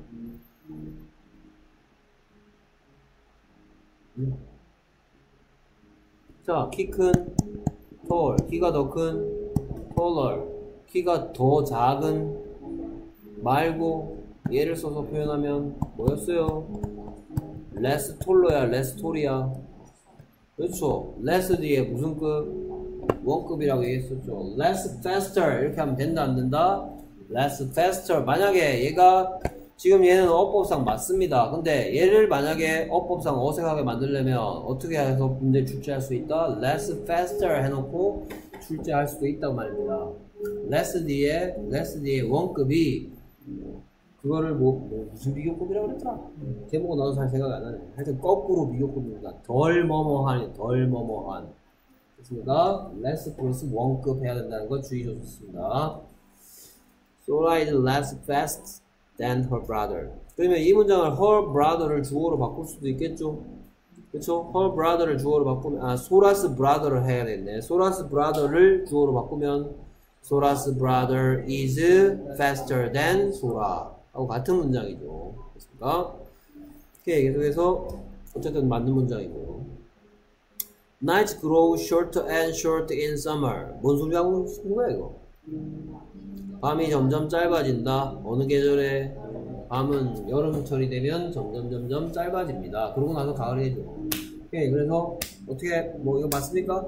자, 키 큰, tall, 키가 더 큰, taller, 키가 더 작은 말고 얘를 써서 표현하면 뭐였어요? less taller야, less tall이야. 그렇죠. less 뒤에 무슨 급? 원급이라고 얘기했었죠. less faster 이렇게 하면 된다 안 된다? less faster. 만약에 얘가 지금 얘는 어법상 맞습니다. 근데 얘를 만약에 어법상 어색하게 만들려면 어떻게 해서 문제 출제할 수 있다? less faster 해놓고 출제할 수도 있다고 말입니다. less 뒤에 less 뒤에 원급이 그거를 뭐, 뭐 무슨 비교급이라고 그랬더라? 제목은 나도 잘 생각이 안 나네. 하여튼 거꾸로 비교급입니다. 덜 뭐뭐한, 덜 뭐뭐한. 됐습니까? less 플러스 원급 해야 된다는 거 주의 주셨습니다. Sora is less fast than her brother. 그러면 이 문장을 her brother를 주어로 바꿀 수도 있겠죠? 그쵸? her brother를 주어로 바꾸면, 아, Sora's brother를 해야 되겠네. Sora's brother를 주어로 바꾸면, Sora's brother is faster than Sora. 하고 같은 문장이죠. 됐습니까? 오케이. 계속해서, 어쨌든 맞는 문장이고. Nights grow shorter and shorter in summer. 뭔 소리 하고 있는 거야, 이거? 밤이 점점 짧아진다. 어느 계절에? 밤은 여름철이 되면 점점 점점 짧아집니다. 그러고 나서 가을이 되죠. 오케이. 그래서 어떻게 뭐 이거 맞습니까?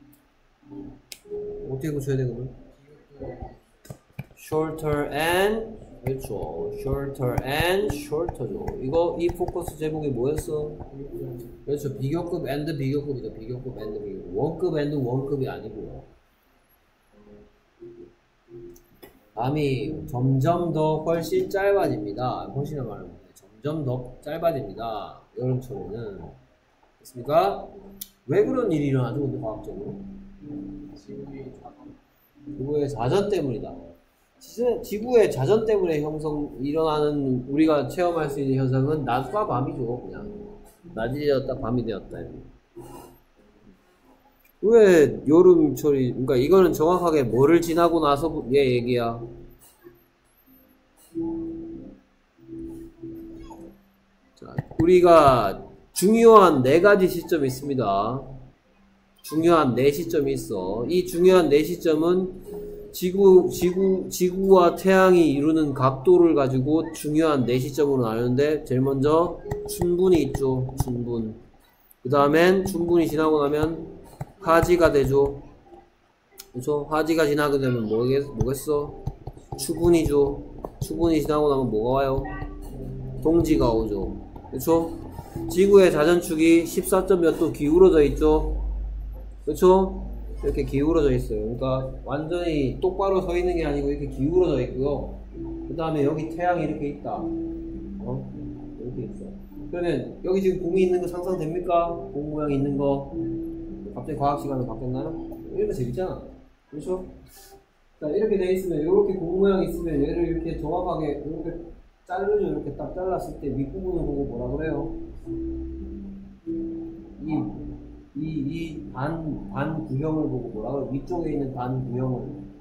어떻게 고쳐야 돼 그러면? shorter and 그렇죠. shorter and shorter죠. 이거 이 포커스 제목이 뭐였어? 그렇죠. 비교급 and 비교급이죠. 비교급 and 비교급. 원급 and 원급이 아니고요. 밤이 점점 더 훨씬 짧아집니다. 훨씬 더 말하는 거예요. 점점 더 짧아집니다. 여름철에는. 됐습니까? 왜 그런 일이 일어나죠? 근데 과학적으로? 지구의 자전 때문이다. 지구의 자전 때문에 형성, 일어나는, 우리가 체험할 수 있는 현상은 낮과 밤이죠. 그냥. 낮이 되었다, 밤이 되었다. 왜 여름철이, 그러니까 이거는 정확하게 뭐를 지나고 나서 얘 얘기야. 자, 우리가 중요한 네 가지 시점이 있습니다. 중요한 네 시점이 있어. 이 중요한 네 시점은 지구, 지구, 지구와 태양이 이루는 각도를 가지고 중요한 네 시점으로 나누는데, 제일 먼저 춘분이 있죠. 춘분. 그 다음엔 춘분이 지나고 나면 하지가 되죠. 그쵸? 하지가 지나게 되면 뭐겠, 뭐겠어? 추분이죠. 추분이 지나고 나면 뭐가 와요? 동지가 오죠. 그쵸? 지구의 자전축이 십사 점 몇 도 기울어져 있죠. 그렇죠? 이렇게 기울어져 있어요. 그러니까 완전히 똑바로 서 있는 게 아니고 이렇게 기울어져 있고요. 그 다음에 여기 태양이 이렇게 있다. 어? 이렇게 있어. 그러면 여기 지금 공이 있는 거 상상됩니까? 공 모양 있는 거. 갑자기 과학 시간으로 바뀌었나요? 이런 거 재밌잖아. 그렇죠? 자, 이렇게 돼 있으면, 이렇게 공 모양이 있으면 얘를 이렇게 정확하게 이렇게 자르죠. 이렇게 딱 잘랐을 때 윗부분을 보고 뭐라 그래요? 이, 이, 이 반, 반 구형을 보고 뭐라 그래요? 위쪽에 있는 반 구형을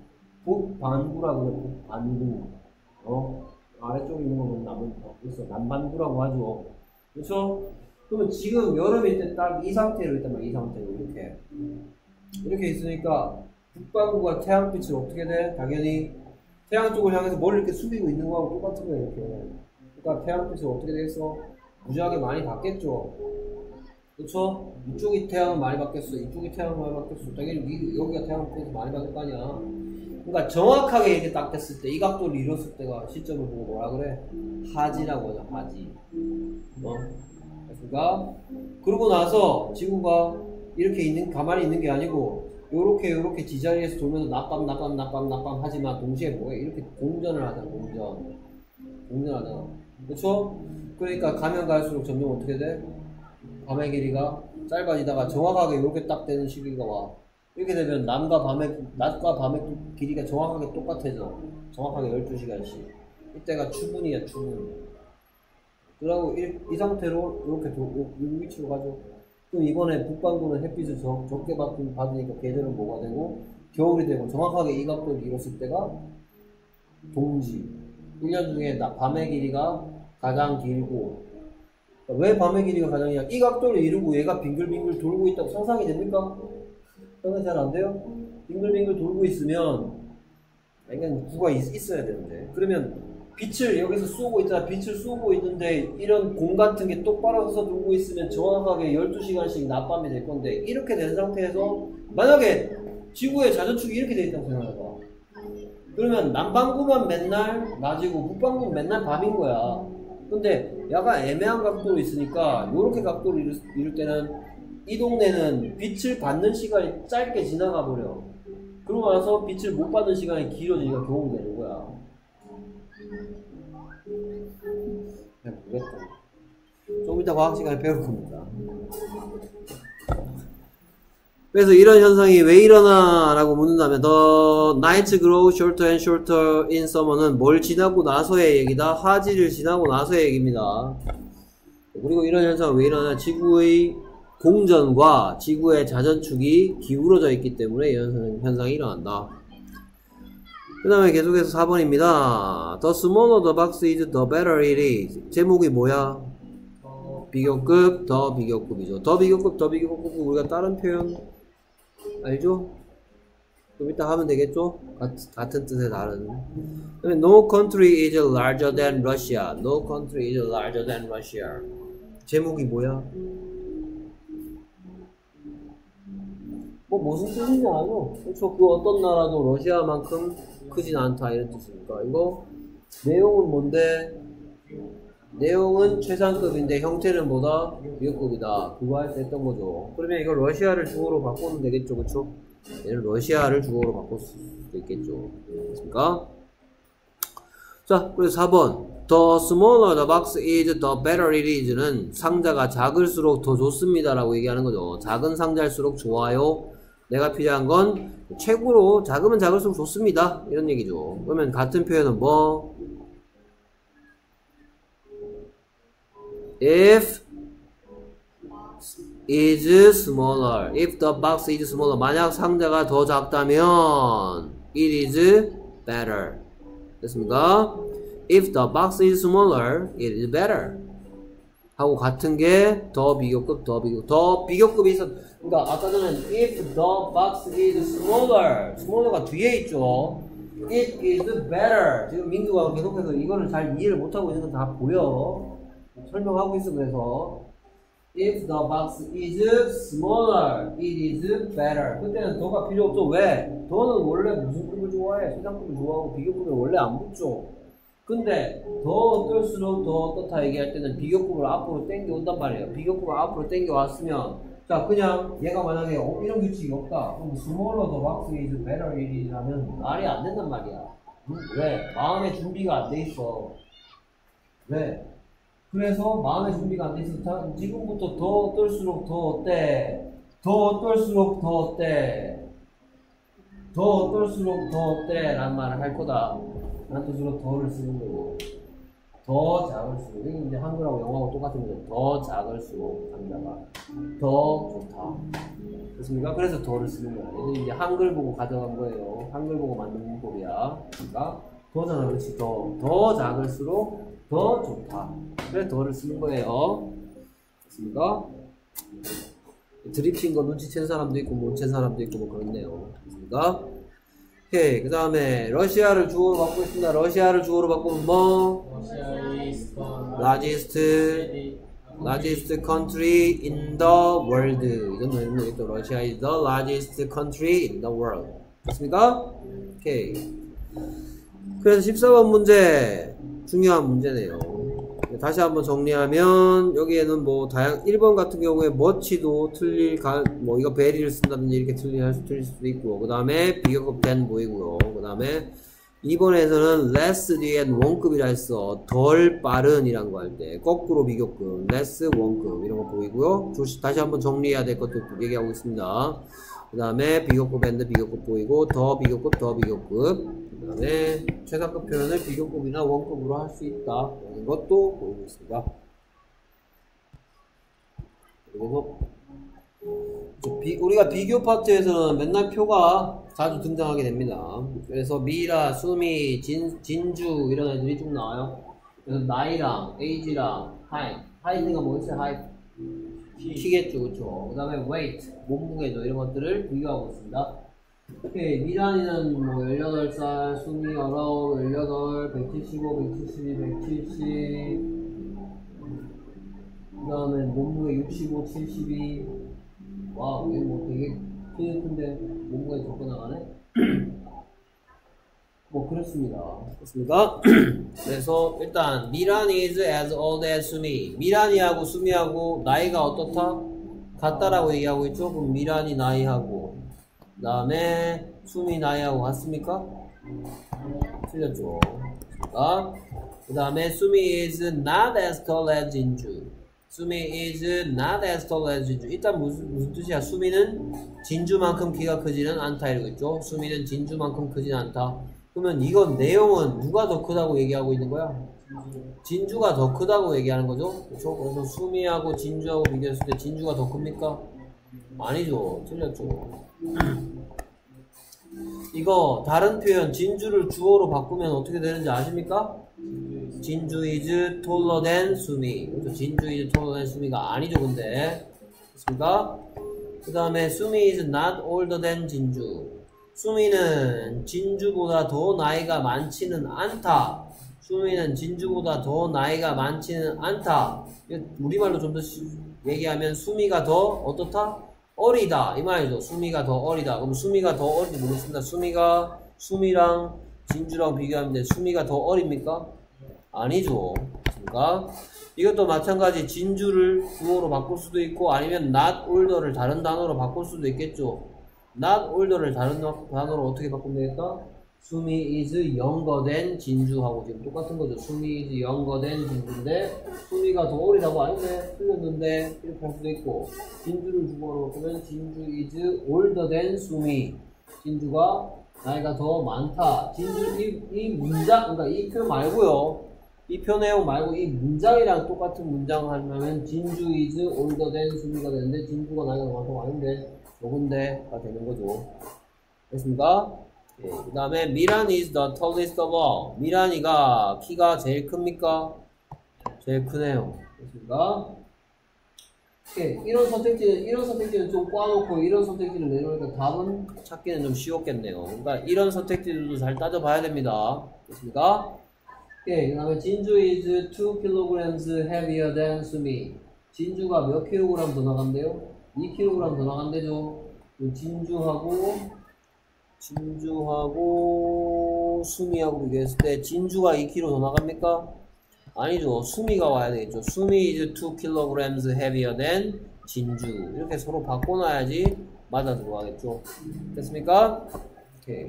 북반구라고 그래요. 북반구. 어? 아래쪽에 있는 거는 남은, 어, 그래서 남반구라고 하죠. 그렇죠? 그러면 지금 여름일 때 딱 이 상태로 있단 말이야. 이 상태로 이렇게 이렇게 있으니까 북반구가 태양빛을 어떻게 돼? 당연히 태양 쪽을 향해서 머리를 이렇게 숙이고 있는 거하고 똑같은 거야. 이렇게. 그러니까 태양빛을 어떻게 되겠어? 무지하게 많이 받겠죠. 그렇죠? 이쪽이 태양은 많이 받겠어. 이쪽이 태양은 많이 받겠어. 당연히 여기가 태양빛을 많이 받을 거 아니야. 그러니까 정확하게 이렇게 딱 됐을 때, 이 각도를 이뤘을 때가 시점을 보고 뭐라 그래? 하지라고 하죠. 하지. 어? 그러니까 그러고 나서 지구가 이렇게 있는, 가만히 있는 게 아니고 요렇게 요렇게 지자리에서 돌면서 납밤 납밤 납밤 납밤 하지만 동시에 뭐해? 이렇게 공전을 하잖아. 공전. 공전하잖아. 그렇죠? 그러니까 가면 갈수록 점점 어떻게 돼? 밤의 길이가 짧아지다가 정확하게 이렇게 딱 되는 시기가 와. 이렇게 되면 남과 밤의, 낮과 밤의 길이가 정확하게 똑같아져. 정확하게 열두 시간씩. 이때가 추분이야, 추분. 그러고 이, 이 상태로 이렇게 도, 이 위치로 가죠. 그럼 이번에 북반구는 햇빛을 적, 적게 받, 받으니까 걔들은 뭐가 되고, 겨울이 되고, 정확하게 이 각도를 이뤘을 때가 동지. 일 년 중에 나, 밤의 길이가 가장 길고, 왜 밤의 길이가 가장 길냐? 이 각도를 이루고 얘가 빙글빙글 돌고 있다고 상상이 됩니까? 상상이 잘 안 돼요? 빙글빙글 돌고 있으면, 그러니까 구가 있, 있어야 되는데. 그러면 빛을 여기서 쏘고 있잖아. 빛을 쏘고 있는데 이런 공 같은 게 똑바로 서서 돌고 있으면 정확하게 열두 시간씩 낮밤이 될 건데, 이렇게 된 상태에서 만약에 지구의 자전축이 이렇게 돼 있다고 생각해봐. 그러면 남반구만 맨날 낮이고 북반구는 맨날 밤인 거야. 근데 약간 애매한 각도로 있으니까 요렇게 각도를 이룰, 이룰 때는 이 동네는 빛을 받는 시간이 짧게 지나가 버려. 그러고 나서 빛을 못 받는 시간이 길어지니까 겨울이 되는 거야. 그냥 모르겠다. 좀 이따 과학 시간에 배울 겁니다. 그래서 이런 현상이 왜 일어나? 라고 묻는다면 The nights grow shorter and shorter in summer는 뭘 지나고 나서의 얘기다. 하지를 지나고 나서의 얘기입니다. 그리고 이런 현상은 왜 일어나? 지구의 공전과 지구의 자전축이 기울어져 있기 때문에 이런 현상이 일어난다. 그 다음에 계속해서 사 번입니다. The smaller the box is, the better it is. 제목이 뭐야? 비교급, 더 비교급이죠. 더 비교급, 더 비교급, 우리가 다른 표현 알죠? 좀 이따 하면 되겠죠? 같, 같은 뜻의 다른. No country is larger than Russia. No country is larger than Russia. 제목이 뭐야? 뭐 무슨 뜻인지 알죠? 그렇죠. 그 어떤 나라도 러시아만큼 크진 않다 이런 뜻이니까. 이거 내용은 뭔데? 내용은 최상급인데 형태는 뭐다? 비교급이다. 그거 할 때 했던 거죠. 그러면 이걸 러시아를 주어로 바꾸면 되겠죠. 그쵸? 얘는 러시아를 주어로 바꿀 수도 있겠죠. 됐습니까? 자, 그래서 사 번. The smaller the box is, the better it is는 상자가 작을수록 더 좋습니다. 라고 얘기하는 거죠. 작은 상자일수록 좋아요. 내가 필요한 건 최고로 작으면 작을수록 좋습니다. 이런 얘기죠. 그러면 같은 표현은 뭐? If is smaller, if the box is smaller, 만약 상자가 더 작다면 it is better. 됐습니까? If the box is smaller, it is better. 하고 같은 게 더 비교급, 더 비교급, 더 비교급이 있어. 그러니까 아까 전에 if the box is smaller, smaller가 뒤에 있죠. It is better. 지금 민규가 계속해서 이거를 잘 이해를 못하고 있는 건 다 보여. 설명하고 있어. 그래서 if the box is smaller, it is better. 그때는 더가 필요 없죠. 왜? 더는 원래 무슨 급을 좋아해? 최상급을 좋아하고 비교급을 원래 안 붙죠. 근데 더 어떨수록 더 어떻다 얘기할 때는 비교급을 앞으로 당겨온단 말이에요. 비교급을 앞으로 당겨왔으면 자, 그냥 얘가 만약에 어, 이런 규칙이 없다. 그럼 smaller the box is better it is 하면 말이 안 된단 말이야. 음, 왜? 마음의 준비가 안 돼 있어. 왜? 그래서 마음의 준비가 안 돼 있어. 자, 지금부터 더 어떨수록 더 어때? 더 어떨수록 더 어때? 더 어떨수록 더 어때? 라는 말을 할 거다. 라는 뜻으로 더를 쓰는 거고. 더 작을수록, 이게 이제 한글하고 영어하고 똑같은 거죠. 더 작을수록 상자가 더 좋다. 됐습니까? 그래서 더를 쓰는 거야. 얘는 이제 한글 보고 가져간 거예요. 한글 보고 만든 문법이야. 그러니까 더잖아, 그렇지? 더, 더 작을수록 더 좋다. 그래서 더를 쓰는 거예요. 됐습니까? 드립친 거 눈치챈 사람도 있고 못 챈 사람도 있고 뭐 그렇네요. 됐습니까? 오케이. 그 다음에 러시아를 주어로 바꾸고 있습니다. 러시아를 주어로 바꾸면 뭐? largest largest country in the world. 이건 뭐냐면 러시아 is the largest country in the world. 됐습니까? 오케이. 그래서 십사 번 문제 중요한 문제네요. 다시 한번 정리하면 여기에는 뭐 다양 일 번 같은 경우에 much도 틀릴 가, 뭐 이거 very를 쓴다든지 이렇게 틀릴 할 수, 틀릴 수도 있고, 그 다음에 비교급 than 보이고요. 그 다음에 이 번에서는 less 뒤에 원급이라 했어. 덜 빠른 이란 거 할 때 거꾸로 비교급 less 원급 이런 거 보이고요. 조시, 다시 한번 정리해야 될 것도 얘기하고 있습니다. 그 다음에 비교급 and 비교급 보이고, 더 비교급 더 비교급, 그 다음에 최상급 표현을 비교급이나 원급으로 할 수 있다 이런 것도 보이고 있습니다. 그리고 비, 우리가 비교 파트에서는 맨날 표가 자주 등장하게 됩니다. 그래서 미라, 수미, 진, 진주 이런 애들이 쭉 나와요. 그래서 나이랑 에이지랑 하이, 하이트가 뭐 있어요? 하이 키겠죠, 그쵸? 그 다음에 weight, 몸무게죠. 이런 것들을 비교하고 있습니다. 오케이. 미란이는 뭐 열여덟 살, 수미 열아홉, 열여덟, 백칠십오, 백칠십이, 백칠십, 그 다음에 몸무게 육십오, 칠십이. 와, 이거 뭐 되게 키는 큰데 몸무게 적고 나가네? 뭐 그렇습니다. 그렇습니까? 그래서 일단 미란 is as old as 수미. 미란이하고 수미하고 나이가 어떻다? 같다라고 얘기하고 있죠? 그럼 미란이 나이하고 그 다음에 수미 나이하고 같습니까? 틀렸죠. 그 다음에 수미 is not as tall as 진주. 수미 is not as tall as 진주. 일단 무슨, 무슨 뜻이야? 수미는 진주만큼 키가 크지는 않다 이러고 있죠. 수미는 진주만큼 크지는 않다. 그러면 이건 내용은 누가 더 크다고 얘기하고 있는 거야? 진주가 더 크다고 얘기하는 거죠. 그렇죠? 그래서 수미하고 진주하고 비교했을 때 진주가 더 큽니까? 아니죠. 틀렸죠. 이거 다른 표현 진주를 주어로 바꾸면 어떻게 되는지 아십니까? 진주 is taller than 수미. 그렇죠? 진주 is taller than 수미가 아니죠. 근데 됐습니까? 그 다음에 수미 is not older than 진주. 수미는 진주보다 더 나이가 많지는 않다. 수미는 진주보다 더 나이가 많지는 않다. 우리말로 좀 더 얘기하면 수미가 더 어떻다? 어리다 이 말이죠. 수미가 더 어리다. 그럼 수미가 더 어린지 모르겠습니다. 수미가 수미랑 진주랑 비교하면 수미가 더 어립니까? 아니죠. 그러니까 이것도 마찬가지 진주를 주어로 바꿀 수도 있고 아니면 not older를 다른 단어로 바꿀 수도 있겠죠. not older를 다른 단어로 어떻게 바꾸면 되겠다? 수미 is younger than 진주하고 지금 똑같은 거죠. 수미 is younger than 진주인데 수미가 더 어리다고 아닌데 틀렸는데 이렇게 할 수도 있고 진주를 주어로 바꾸면 진주 is older than 수미. 진주가 나이가 더 많다. 진주 이, 이 문장 그러니까 이 표현 말고요. 이 표 내용 말고 이 문장이랑 똑같은 문장을 하면 진주 is older than 수미가 되는데 진주가 나이가 더 많다고 아닌데 요건데가 되는 거죠. 됐습니까? 예, 그 다음에 미란 is the tallest of all. 미란이가 키가 제일 큽니까? 제일 크네요. 됐습니까? 예, 이런 선택지는 이런 선택지는 좀 꽈놓고 이런 선택지를 내놓으니까 답은 찾기는 좀 쉬웠겠네요. 그러니까 이런 선택지들도 잘 따져봐야 됩니다. 됐습니까? 예, 그 다음에 진주 is two kilograms heavier than 수미. 진주가 몇 킬로그램 더 나간대요? 이 킬로그램 더 나간대죠. 진주하고 진주하고 수미하고 비교했을 때 진주가 이 킬로그램 더 나갑니까? 아니죠. 수미가 와야 되겠죠. 수미 is two kilograms heavier than 진주. 이렇게 서로 바꿔놔야지 맞아 들어가겠죠. 됐습니까? 오케이.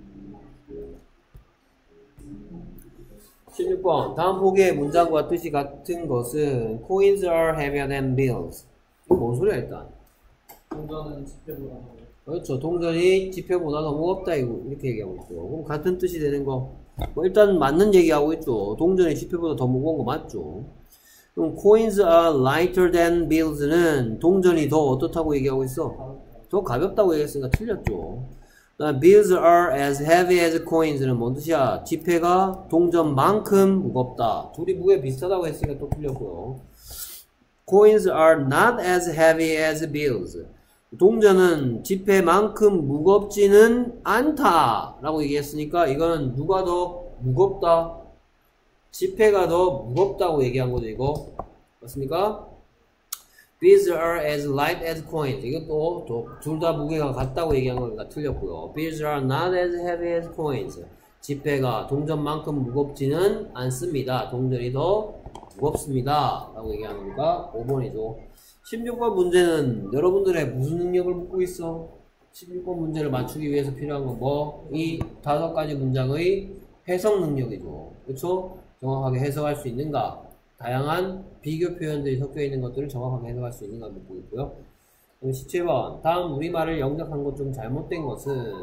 십육 번. 다음 보기의 문장과 뜻이 같은 것은 coins are heavier than bills. 이거 뭔 소리야 일단? 동전은 지폐보다 그렇죠. 동전이 지폐보다 더 무겁다 이거 이렇게 얘기하고 있죠. 그럼 같은 뜻이 되는 거. 뭐 일단 맞는 얘기하고 있죠. 동전이 지폐보다 더 무거운 거 맞죠. 그럼 coins are lighter than bills는 동전이 더 어떻다고 얘기하고 있어? 더 가볍다고 얘기했으니까 틀렸죠. 그다음 bills are as heavy as coins는 뭔 뜻이야? 지폐가 동전만큼 무겁다. 둘이 무게 비슷하다고 했으니까 또 틀렸고요. coins are not as heavy as bills. 동전은 지폐만큼 무겁지는 않다 라고 얘기했으니까 이거는 누가 더 무겁다? 지폐가 더 무겁다고 얘기한 거죠 이거. 맞습니까? Bills are as light as coins. 이것도 둘 다 무게가 같다고 얘기한 거니까 틀렸고요. Bills are not as heavy as coins. 지폐가 동전만큼 무겁지는 않습니다. 동전이 더 무겁습니다 라고 얘기하는 거니까 오 번이죠. 십육 번 문제는 여러분들의 무슨 능력을 묻고 있어? 십육 번 문제를 맞추기 위해서 필요한 건 뭐? 이 다섯 가지 문장의 해석 능력이죠. 그렇죠? 정확하게 해석할 수 있는가? 다양한 비교 표현들이 섞여 있는 것들을 정확하게 해석할 수 있는가 묻고 있고요. 그럼 십칠 번. 다음 우리말을 영작한 것 중 잘못된 것은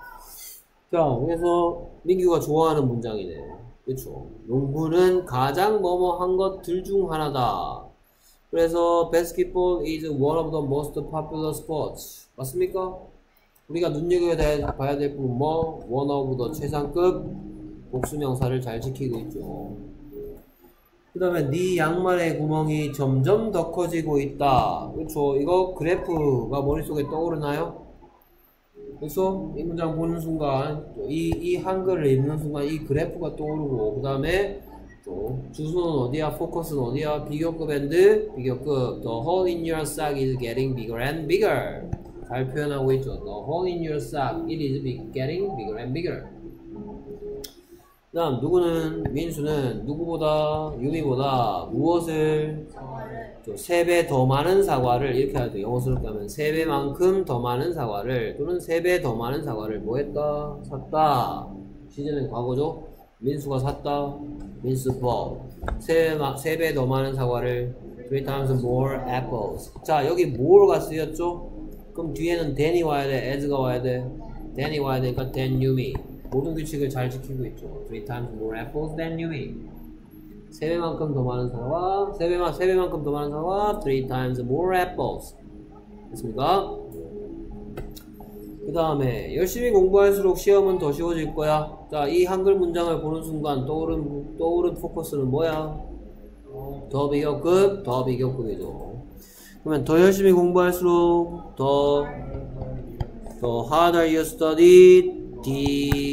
자, 그래서 민규가 좋아하는 문장이네. 그렇죠? 농구는 가장 뭐뭐 한 것들 중 하나다. 그래서 basketball is one of the most popular sports. 맞습니까? 우리가 눈여겨봐야 될 부분 뭐? one of the 최상급 복수명사를 잘 지키고 있죠. 그 다음에 네 양말의 구멍이 점점 더 커지고 있다. 그렇죠? 이거 그래프가 머릿속에 떠오르나요? 그래서 이 문장 보는 순간 이, 이 한글을 읽는 순간 이 그래프가 떠오르고 그 다음에 또 주소는 어디야? 포커스는 어디야? 비교급 앤드 비교급. The hole in your sock is getting bigger and bigger. 잘 표현하고 있죠. The hole in your sock it is getting bigger and bigger. 그 다음 누구는 민수는 누구보다 유미보다 무엇을 세 배 더 많은 사과를 이렇게 해야 돼. 영어스럽게 하면 세 배만큼 더 많은 사과를 또는 세 배 더 많은 사과를 뭐 했다? 샀다. 시제는 과거죠. 민수가 샀다. 민수 bought. 세 배 더 많은 사과를 three times more apples. 자 여기 more가 쓰였죠? 그럼 뒤에는 than이 와야 돼? as가 와야 돼? than이 와야 되니까 than 유미. 모든 규칙을 잘 지키고 있죠. three times more apples than 유미. 세 배만큼 더 많은 사과, 세 배만, 세 배만큼 더 많은 사과, three times more apples. 됐습니까? 그 다음에 열심히 공부할수록 시험은 더 쉬워질 거야. 자, 이 한글 문장을 보는 순간 떠오른, 떠오른 포커스는 뭐야? 더 비교급, 더 비교급이죠. 그러면 더 열심히 공부할수록 더, 더 harder you study, the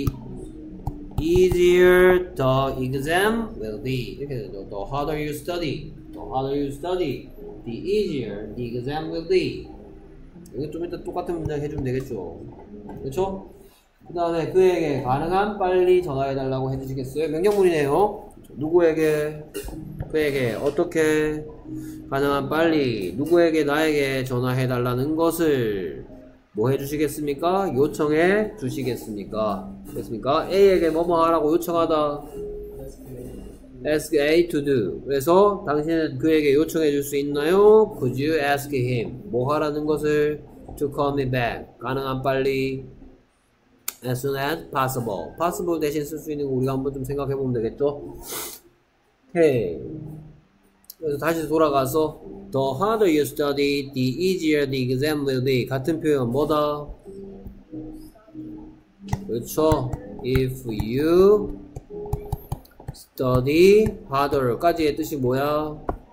easier the exam will be. 이렇게 되죠. The harder you study, the harder you study, the easier the exam will be. 이거 좀 이따 똑같은 문장 해주면 되겠죠. 그렇죠? 그 다음에 그에게 가능한 빨리 전화해달라고 해주시겠어요? 명령문이네요. 누구에게? 그에게 어떻게 가능한 빨리 누구에게 나에게 전화해달라는 것을 뭐 해주시겠습니까? 요청해 주시겠습니까? 됐습니까? A에게 뭐뭐 하라고 요청하다. Ask A to do. 그래서 당신은 그에게 요청해 줄 수 있나요? Could you ask him? 뭐 하라는 것을? To call me back. 가능한 빨리. As soon as possible. possible 대신 쓸 수 있는 거 우리가 한번 좀 생각해 보면 되겠죠? 오케이. 그래서 다시 돌아가서 The harder you study, the easier the exam will be. 같은 표현 뭐다? 그렇죠. If you study harder 까지의 뜻이 뭐야?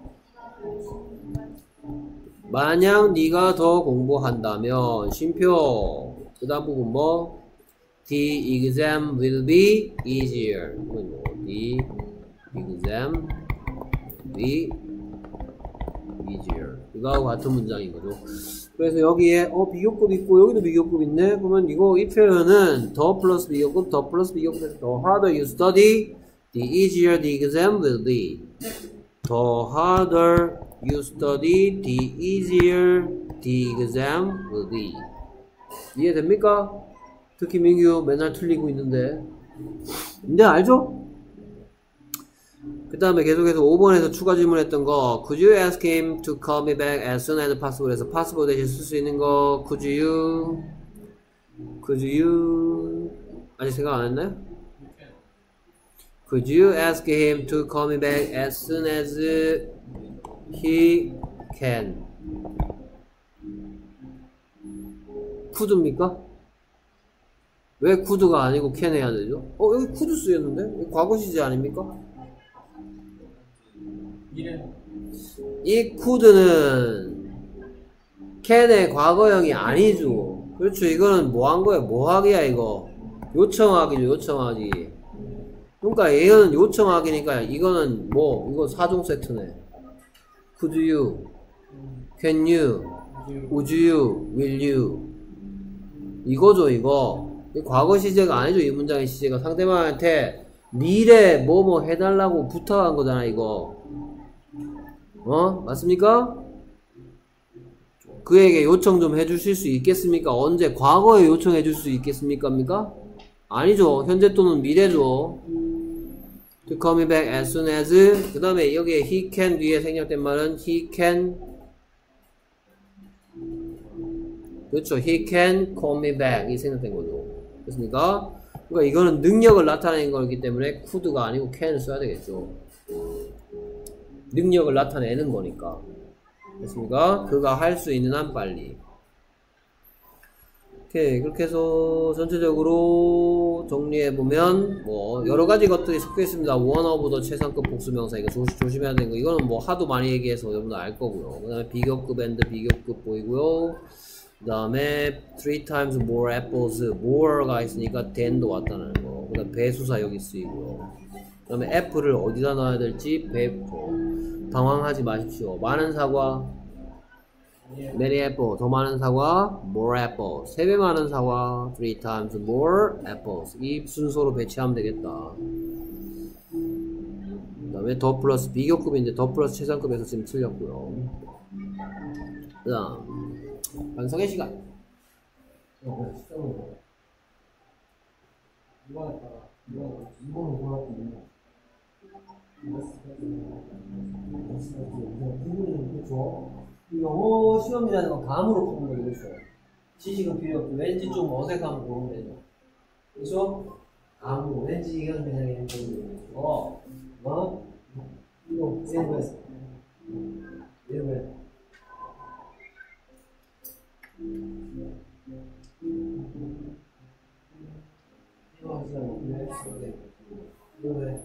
만약 네가 더 공부한다면 쉼표. 그 다음 부분 뭐? The exam will be easier. The exam will be easier. 이거하고 같은 문장인 거죠. 그래서 여기에 어 비교급 있고 여기도 비교급 있네. 그러면 이거 이 표현은 더 플러스 비교급, 더 플러스 비교급. The harder you study, the easier the exam will be. The harder you study, the easier the exam will be. 이해됩니까? 특히 민규 맨날 틀리고 있는데. 이제 알죠? 그 다음에 계속해서 오 번에서 추가 질문했던 거 Could you ask him to call me back as soon as possible 해서 possible 대신 쓸 수 있는 거 Could you Could you 아직 생각 안 했나요? Could you ask him to call me back as soon as he can? could입니까? 왜 could가 아니고 can 해야 되죠? 어 여기 could 쓰였는데? 과거 시제 아닙니까? 이 could는 can의 과거형이 아니죠. 그렇죠. 이거는 뭐 한 거야? 뭐 하기야 이거? 요청하기죠. 요청하기. 그러니까 얘는 요청하기니까 이거는 뭐 이거 사종 세트네. Could you? Can you? Would you? Will you? 이거죠 이거. 과거 시제가 아니죠. 이 문장의 시제가 상대방한테 미래 뭐뭐 해달라고 부탁한 거잖아 이거. 어? 맞습니까? 그에게 요청 좀 해주실 수 있겠습니까? 언제? 과거에 요청해 줄 수 있겠습니까? 아니죠. 현재 또는 미래죠. To call me back as soon as. 그 다음에 여기에 he can 뒤에 생략된 말은 he can. 그렇죠. he can call me back 이 생략된 거죠. 됐습니까? 그러니까 이거는 능력을 나타내는 거기 때문에 could가 아니고 can을 써야 되겠죠. 능력을 나타내는 거니까. 됐습니까? 그가 할 수 있는 한 빨리. 오케이. 그렇게 해서 전체적으로 정리해보면 뭐 여러가지 것들이 섞여 있습니다. one of the 최상급 복수명사 이거 조시, 조심해야 되는 거. 이거는 뭐 하도 많이 얘기해서 여러분들 알 거고요. 그 다음에 비교급 and 비교급 보이고요. 그 다음에 three times more apples more가 있으니까 than도 왔다는 거. 그 다음 배수사 여기 쓰이고요. 그 다음에 애플을 어디다 넣어야 될지 배포. 당황하지 마십시오. 많은 사과 many apple 더 많은 사과 more apple 세 배 많은 사과 three times more apples 이 순서로 배치하면 되겠다. 그 다음에 더 플러스 비교급인데 더 플러스 최상급에서 지금 틀렸고요. 그 다음 완성의 시간. 영어 시험이라는 건 감으로 푸는 거 이거 있어요. 지식은 필요 없고 왠지 좀 어색하면 보면 되죠. 그래서 감으로 왠지 이건 그냥 이런 거 어? 어? 이거 이런 거 했어. 이런 거 했어. 이거 하시라고 그래. 이거 해.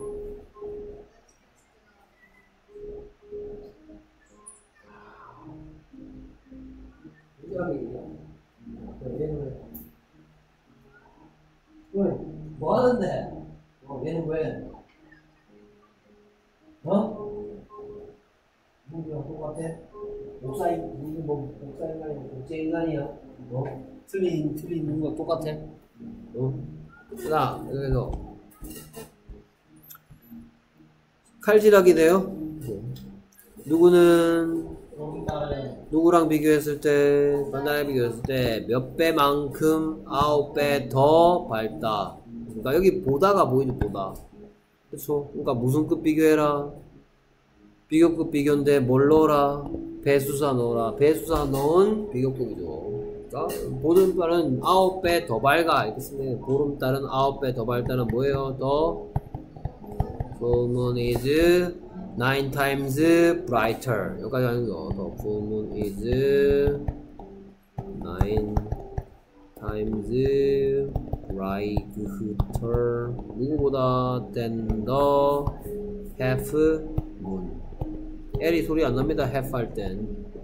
왜? 뭐 하는데? 어, 얘는 왜? 어? 누구랑 똑같아? 목사, 이게 뭐, 목사 인간이야? 목재 인간이야? 어? 틀린, 틀린 누구가 똑같아? 어? 자, 여기서. 칼질하기네요. 누구는 누구랑 비교했을 때, 만나랑 비교했을 때 몇 배만큼 아홉 배 더 밝다. 그러니까 여기 보다가 보이죠, 보다. 그쵸? 그러니까 무슨 급 비교해라? 비교급 비교인데 뭘 넣어라? 배수사 넣어라. 배수사 넣은 비교급이죠. 그러니까 보름달은 아홉 배 더 밝아. 이렇게 쓰면 보름달은 아홉 배 더 밝다는 뭐예요? 더 full moon is nine times brighter. 여기까지 하는 거. The full moon is nine times brighter. 누구보다 than the half moon. L이 소리 안 납니다. half 할 땐.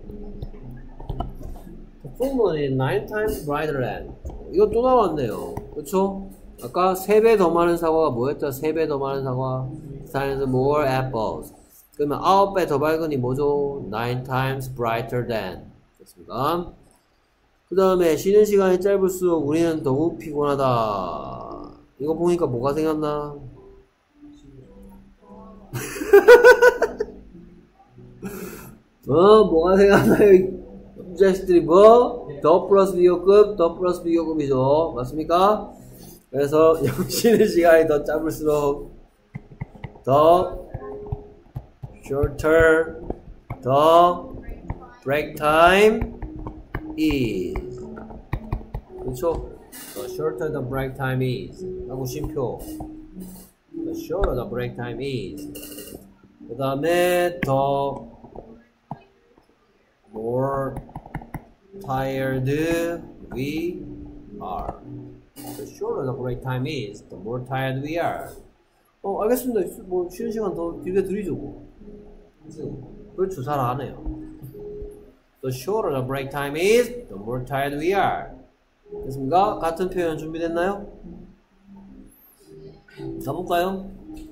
The full moon is nine times brighter than. 이거 또 나왔네요. 그쵸? 아까 세 배 더 많은 사과가 뭐였죠? 세 배 더 많은 사과. times more apples. 그러면 아홉 배 더 밝으니 뭐죠? nine times brighter than. 됐습니다. 그 다음에 쉬는 시간이 짧을수록 우리는 더욱 피곤하다. 이거 보니까 뭐가 생각나? 어, 뭐가 생각나요? 이 자식들이 뭐? 더 플러스 비교급, 더 플러스 비교급이죠. 맞습니까? 그래서 쉬는 시간이 더 짧을수록 더 shorter the break time is. 그렇죠? The shorter the break time is. 하고 쉼표. The shorter the break time is. 그 다음에 the more tired we are. The shorter the break time is, the more tired we are. 어, 알겠습니다. 뭐 쉬는 시간 더 길게 드리죠. 뭐. 그렇죠. 잘 안 해요. The shorter the break time is, the more tired we are. 됐습니까? 같은 표현 준비됐나요? 가볼까요?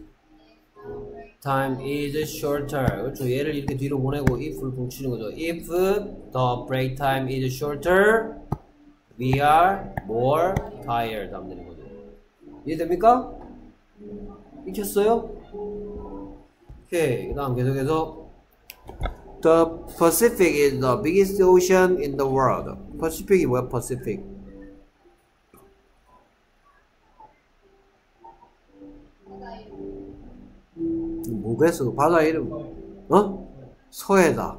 Time is shorter. 그렇죠. 얘를 이렇게 뒤로 보내고 if를 붙이는 거죠. If the break time is shorter, we are more tired. 하면 되는 거죠. 이해됩니까? 익혔어요? 오케이. 그 다음 계속해서 The Pacific is the biggest ocean in the world. Pacific이 뭐야? Pacific. 뭐겠어? 바다 이름. 어? 서해다.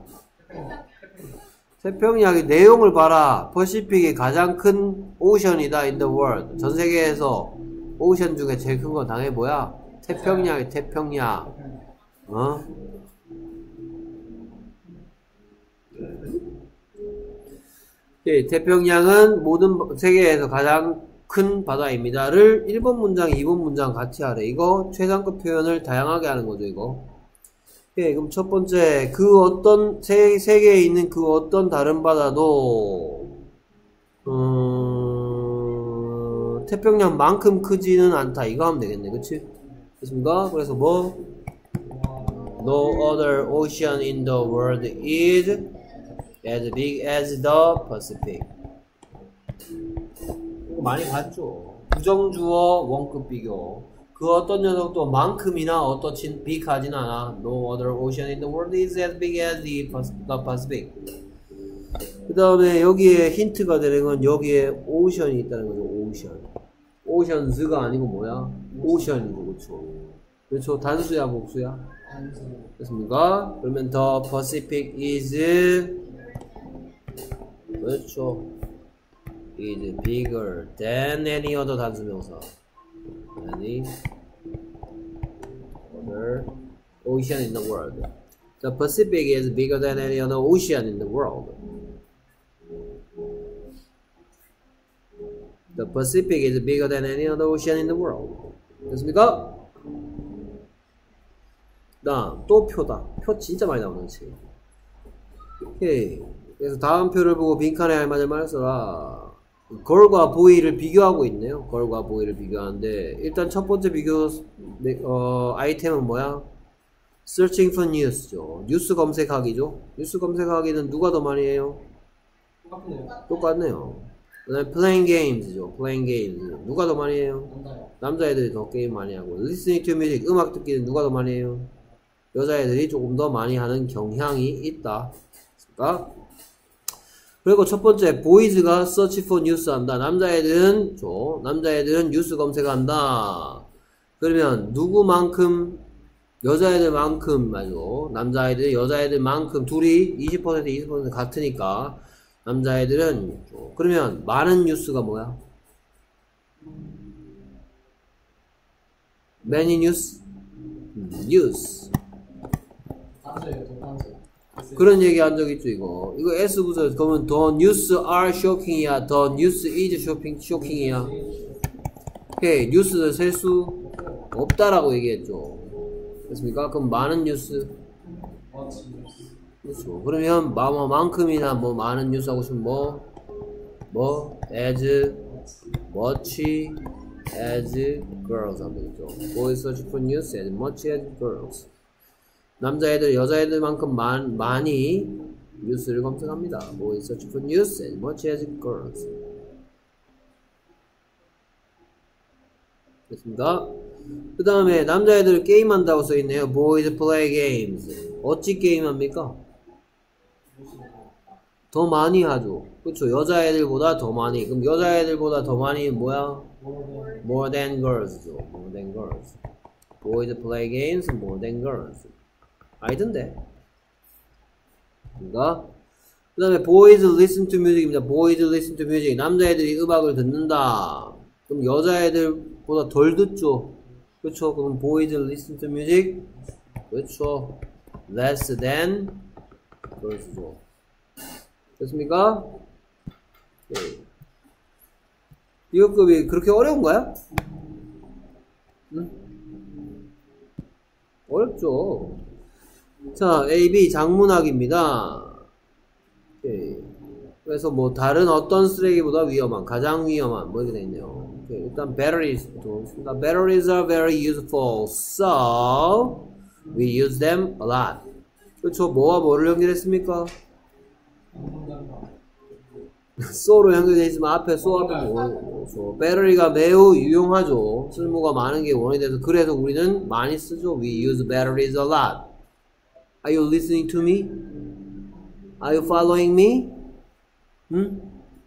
태평양의 내용을 봐라. 퍼시픽이 가장 큰 오션이다. in the world. 전 세계에서 오션 중에 제일 큰 건 당연히 뭐야? 태평양이 태평양. 어? 예, 태평양은 모든 세계에서 가장 큰 바다입니다를 일 번 문장, 이 번 문장 같이 하래. 이거 최상급 표현을 다양하게 하는 거죠, 이거. 예, 그럼 첫 번째, 그 어떤, 세, 세계에 있는 그 어떤 다른 바다도, 음, 태평양만큼 크지는 않다. 이거 하면 되겠네, 그치? 됐습니까? 그래서 뭐, No other ocean in the world is as big as the Pacific. 이거 많이 봤죠? 부정주어 원급 비교. 그 어떤 녀석도 만큼이나 어떠친 빅하진 않아. No other ocean in the world is as big as the Pacific. 그 다음에 여기에 힌트가 되는 건 여기에 오션이 있다는 거죠. 오션. 오션즈가 아니고 뭐야? 오션이죠. 그렇죠. 그렇죠. 단수야 복수야? 됐습니까? 그러면 the Pacific is 그렇죠. is bigger than any other 단수명사. any other ocean in the world. The Pacific is bigger than any other ocean in the world. The Pacific is bigger than any other ocean in the world. 됐습니까? 나 또 표다. 표 진짜 많이 나오는 책. 오케이. 그래서 다음 표를 보고 빈칸에 할 만한 말을 써라. 걸과 보이를 비교하고 있네요. 걸과 보이를 비교하는데 일단 첫 번째 비교 어, 아이템은 뭐야? Searching for news죠. 뉴스 검색하기죠. 뉴스 검색하기는 누가 더 많이 해요? 똑같네요. 똑같네요. 그 다음에 playing games죠. playing games 누가 더 많이 해요? 남자애들이 더 게임 많이 하고 listening to music 음악 듣기는 누가 더 많이 해요? 여자애들이 조금 더 많이 하는 경향이 있다. 그러니까 그리고 첫 번째 boys가 search for news 한다. 남자애들은 저 남자애들은 뉴스 검색한다. 그러면 누구만큼 여자애들만큼 말고 남자애들 여자애들만큼 둘이 이십 퍼센트 이십 퍼센트 같으니까 남자애들은 저, 그러면 많은 뉴스가 뭐야? many news? news 그런 얘기 한 적 있죠, 이거. 이거 S부터, 그러면 the news are shocking이야, the news is shopping, shocking이야. 오케이, 뉴스를 셀 수 없다라고 얘기했죠. 됐습니까? 그럼 많은 뉴스. 그렇죠. 그러면, 뭐, 만큼이나 뭐, 많은 뉴스 하고 싶으면 뭐, 뭐, as much as girls 하면 되겠죠. Boys search for news as much as girls. 남자애들, 여자애들만큼 많, 많이 뉴스를 검색합니다. Boys search for news as much as girls. 됐습니다. 그 다음에 남자애들 게임한다고 써있네요. Boys play games. 어찌 게임합니까? 더 많이 하죠. 그쵸? 여자애들보다 더 많이. 그럼 여자애들보다 더 많이 뭐야? More than girls죠. More than girls. Boys play games more than girls. 알던데. 그러니까 그 다음에 boys listen to music입니다. boys listen to music. 남자애들이 음악을 듣는다. 그럼 여자애들보다 덜 듣죠. 그쵸? 그럼 boys listen to music. 그쵸? less than girls죠. 됐습니까? 네. 비교급이 그렇게 어려운 거야? 응? 어렵죠. 자, A, B 장문학입니다. 오케이. 그래서 뭐 다른 어떤 쓰레기보다 위험한, 가장 위험한 뭐 이렇게 되어있네요. 일단 batteries부터 있습니다. Batteries are very useful, so we use them a lot. 그렇죠. 뭐와 뭐를 연결했습니까? so로 연결되어 있으면 앞에 so 앞에 뭐, so. 배터리가 매우 유용하죠. 쓸모가 많은 게 원이 돼서 그래서 우리는 많이 쓰죠. We use batteries a lot. Are you listening to me? Are you following me? 응?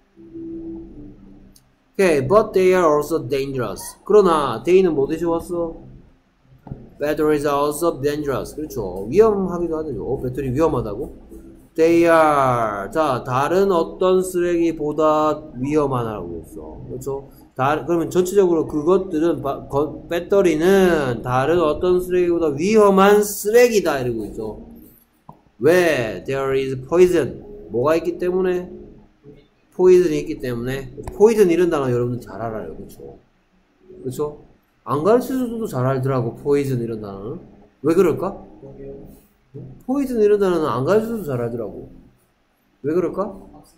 Okay, but they are also dangerous. 그러나 they는 뭐 대신 왔어? Batteries are also dangerous. 그렇죠. 위험하기도 하죠. 어, 배터리 위험하다고? They are. 자, 다른 어떤 쓰레기보다 위험하다고 했어. 그렇죠? 다, 그러면 전체적으로 그것들은, 바, 거, 배터리는 다른 어떤 쓰레기보다 위험한 쓰레기다. 이러고 있죠. 왜? There is poison. 뭐가 있기 때문에? poison이 있기 때문에. poison 이런 단어 여러분들 잘 알아요. 그렇죠? 그렇죠? 안 가르쳐줘도 잘 알더라고. poison 이런 단어는. 왜 그럴까? 포이즌 이런 단어는 안 가르쳐도 잘 알더라고. 왜 그럴까?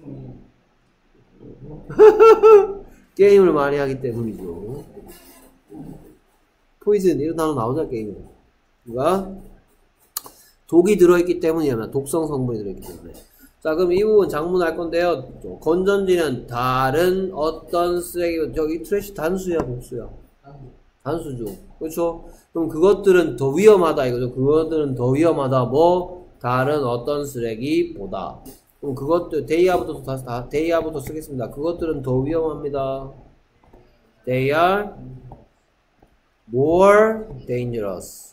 게임을 많이 하기 때문이죠. 포이즌 이런 단어 나오잖아, 게임에. 그러니까 독이 들어있기 때문이야. 독성 성분이 들어있기 때문에. 자, 그럼 이 부분 장문할 건데요. 건전지는 다른 어떤 쓰레기, 저기 트래시 단수야, 복수야? 단수죠. 그렇죠? 그럼 그것들은 더 위험하다 이거죠. 그것들은 더 위험하다. 뭐 다른 어떤 쓰레기보다. 그럼 그것들 데이아부터 다시 다 데이아부터 쓰겠습니다. 그것들은 더 위험합니다. They are more dangerous.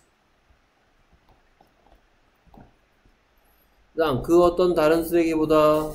그다음 그 어떤 다른 쓰레기보다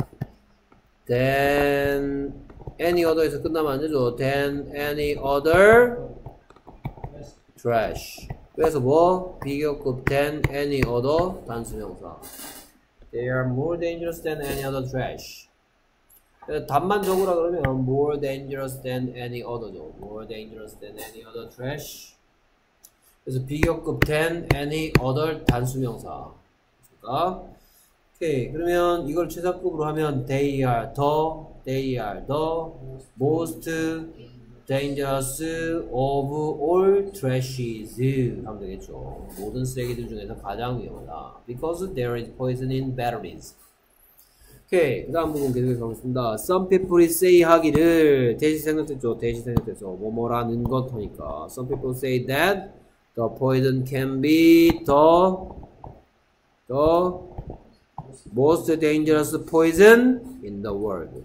than any other에서 끝나면 안 되죠. than any other trash. 그래서 뭐? 비교급 than any other 단수명사. They are more dangerous than any other trash. 답만 적으라 그러면 more dangerous than any other죠. more dangerous than any other trash. 그래서 비교급 than any other 단수명사. 그러니까 오케이. 그러면 이걸 최상급으로 하면 they are the they are the most dangerous of all trashes 하면 되겠죠. 모든 쓰레기들 중에서 가장 위험하다. Because there is poison in batteries. 오케이. 그 다음 부분 계속해서 가겠습니다. Some people say 하기를 대시 생략됐죠. 대시 생략돼서 뭐뭐라는 것 하니까 Some people say that the poison can be the the most dangerous poison in the world.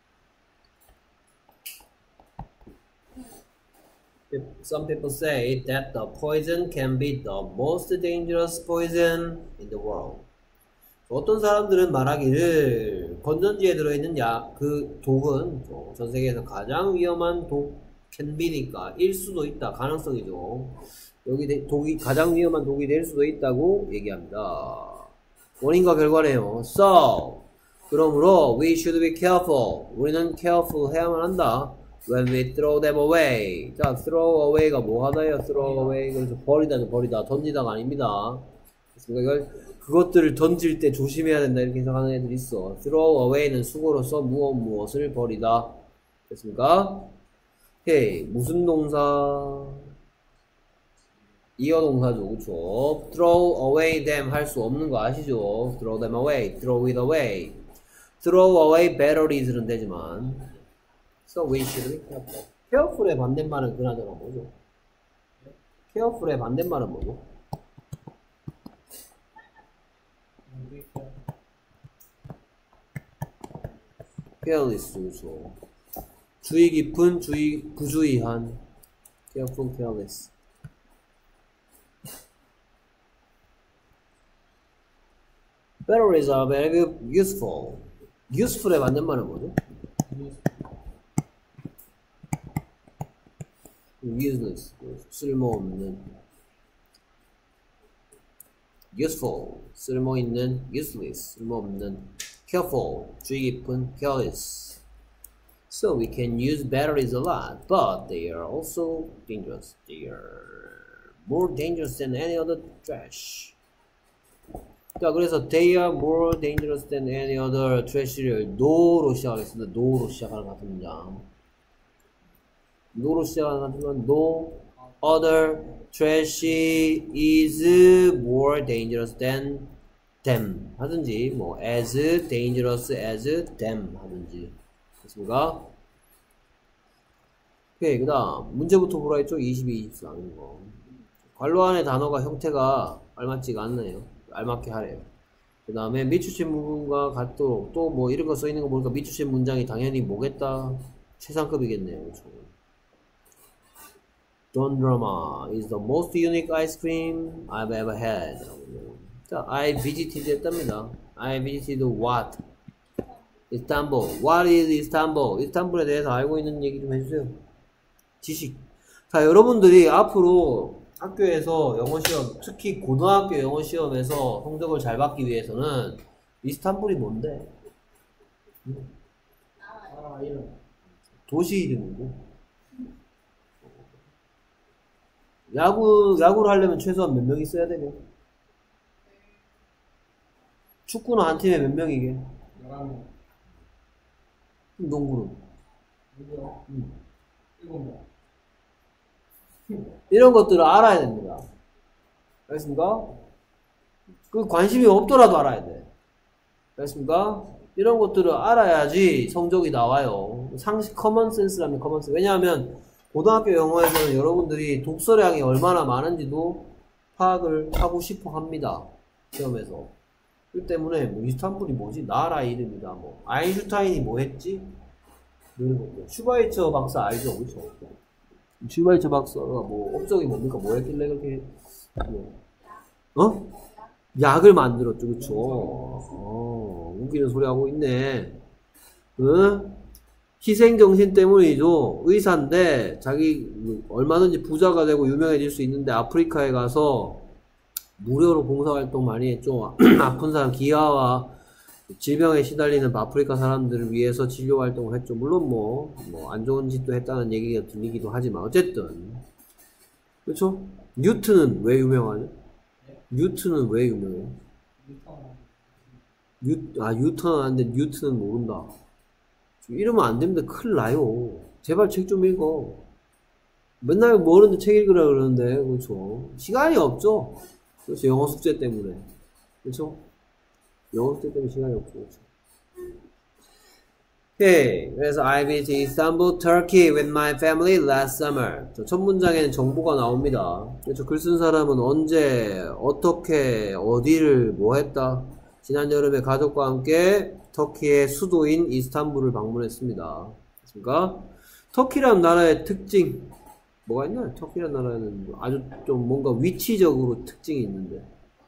Some people say that the poison can be the most dangerous poison in the world. 어떤 사람들은 말하기를 건전지에 들어있는 약, 그 독은 전 세계에서 가장 위험한 독 can be니까 일 수도 있다. 가능성이죠. 여기 독이 가장 위험한 독이 될 수도 있다고 얘기합니다. 원인과 결과래요. So, 그러므로 we should be careful. 우리는 careful 해야만 한다. When we throw them away. 자, throw away가 뭐 하다예요? throw away. 그래서 버리다는 버리다, 던지다가 아닙니다. 그러니까 이걸 그것들을 던질 때 조심해야 된다 이렇게 해석하는 애들이 있어. throw away는 수고로서 무엇 무엇을 버리다. 됐습니까? 오케이. 무슨 동사? 이어 동사죠. 그쵸? throw away them 할 수 없는 거 아시죠? throw them away, throw it away. throw away batteries는 되지만 so we should be careful. careful의 반대말은 그나저나 뭐죠? careful의 반대말은 뭐죠? careless 그렇죠. 주의 깊은, 주의, 부주의한. careful, careless. Batteries are very useful. useful의 맞는 말은 뭐죠? useless, 쓸모없는. useful, 쓸모있는. useless, 쓸모없는. careful, 주의 깊은. careless. So we can use batteries a lot, but they are also dangerous. They are more dangerous than any other trash. 자, 그래서 they are more dangerous than any other trash를 no로 시작하겠습니다. no로 시작하는 같은 문장. no로 시작하는 같은 문장. no other trash is more dangerous than them 하든지 뭐 as dangerous as them 하든지. 됐습니까? 오케이, 그 다음 문제부터 보라 했죠? 이십이, 이십사 하는 거. 괄호 안에 단어가 형태가 알맞지가 않네요. 알맞게 하래요. 그 다음에 미추신 부분과 같도록 또 뭐 이런 거 써있는 거 보니까 미추신 문장이 당연히 뭐겠다? 최상급이겠네요. 그렇죠? Don Drama is the most unique ice cream I've ever had. 자, I visited 했답니다. I visited what? 이스탄불. What is 이스탄불? 이스탄불에 대해서 알고 있는 얘기 좀 해주세요. 지식. 자, 여러분들이 앞으로 학교에서 영어 시험, 특히 고등학교 영어 시험에서 성적을 잘 받기 위해서는 이스탄불이 뭔데? 아, 이름. 도시 이름이고. 야구, 야구를 하려면 최소한 몇 명 있어야 되고. 축구는 한 팀에 몇 명이게? 열한 명. 농구는? 누구요? 음. 일곱 명. 이런 것들을 알아야 됩니다. 알겠습니까? 그 관심이 없더라도 알아야 돼. 알겠습니까? 이런 것들을 알아야지 성적이 나와요. 상식, 커먼센스라면 커먼센스. 왜냐하면 고등학교 영어에서는 여러분들이 독서량이 얼마나 많은지도 파악을 하고 싶어 합니다. 시험에서. 그 때문에 뭐 이스탄불이 뭐지? 나라 이름이다. 뭐 아인슈타인이 뭐 했지? 이런 것들. 슈바이처 박사 알죠? 그렇죠? 슈바이처 박사가 뭐 업적이 뭡니까? 뭐 했길래 그렇게 뭐, 어? 약을 만들었죠. 그렇죠? 어, 웃기는 소리 하고 있네. 응? 희생정신 때문이죠. 의사인데 자기 얼마든지 부자가 되고 유명해질 수 있는데 아프리카에 가서 무료로 봉사활동 많이 했죠. 아픈 사람, 기아와 질병에 시달리는 아프리카 사람들을 위해서 진료활동을 했죠. 물론 뭐, 뭐, 안 좋은 짓도 했다는 얘기가 들리기도 하지만, 어쨌든. 그렇죠? 뉴트는 왜 유명하죠? 뉴트는 왜 유명해요? 뉴, 아, 뉴턴은 아는데 뉴트는 모른다. 이러면 안 됩니다. 큰일 나요. 제발 책 좀 읽어. 맨날 모르는데 책 읽으라 그러는데, 그렇죠? 시간이 없죠? 그렇죠. 영어 숙제 때문에. 그렇죠? 영어 숙제 때문에 시간이 없죠. 그렇죠? 오케이. 그래서 I visited Istanbul, Turkey with my family last summer. 첫 문장에는 정보가 나옵니다. 그렇죠. 글 쓴 사람은 언제, 어떻게, 어디를 뭐 했다. 지난 여름에 가족과 함께 터키의 수도인 이스탄불을 방문했습니다. 됐습니까? 터키라는 나라의 특징. 뭐가 있나요? 터키라는 나라에는 아주 좀 뭔가 위치적으로 특징이 있는데.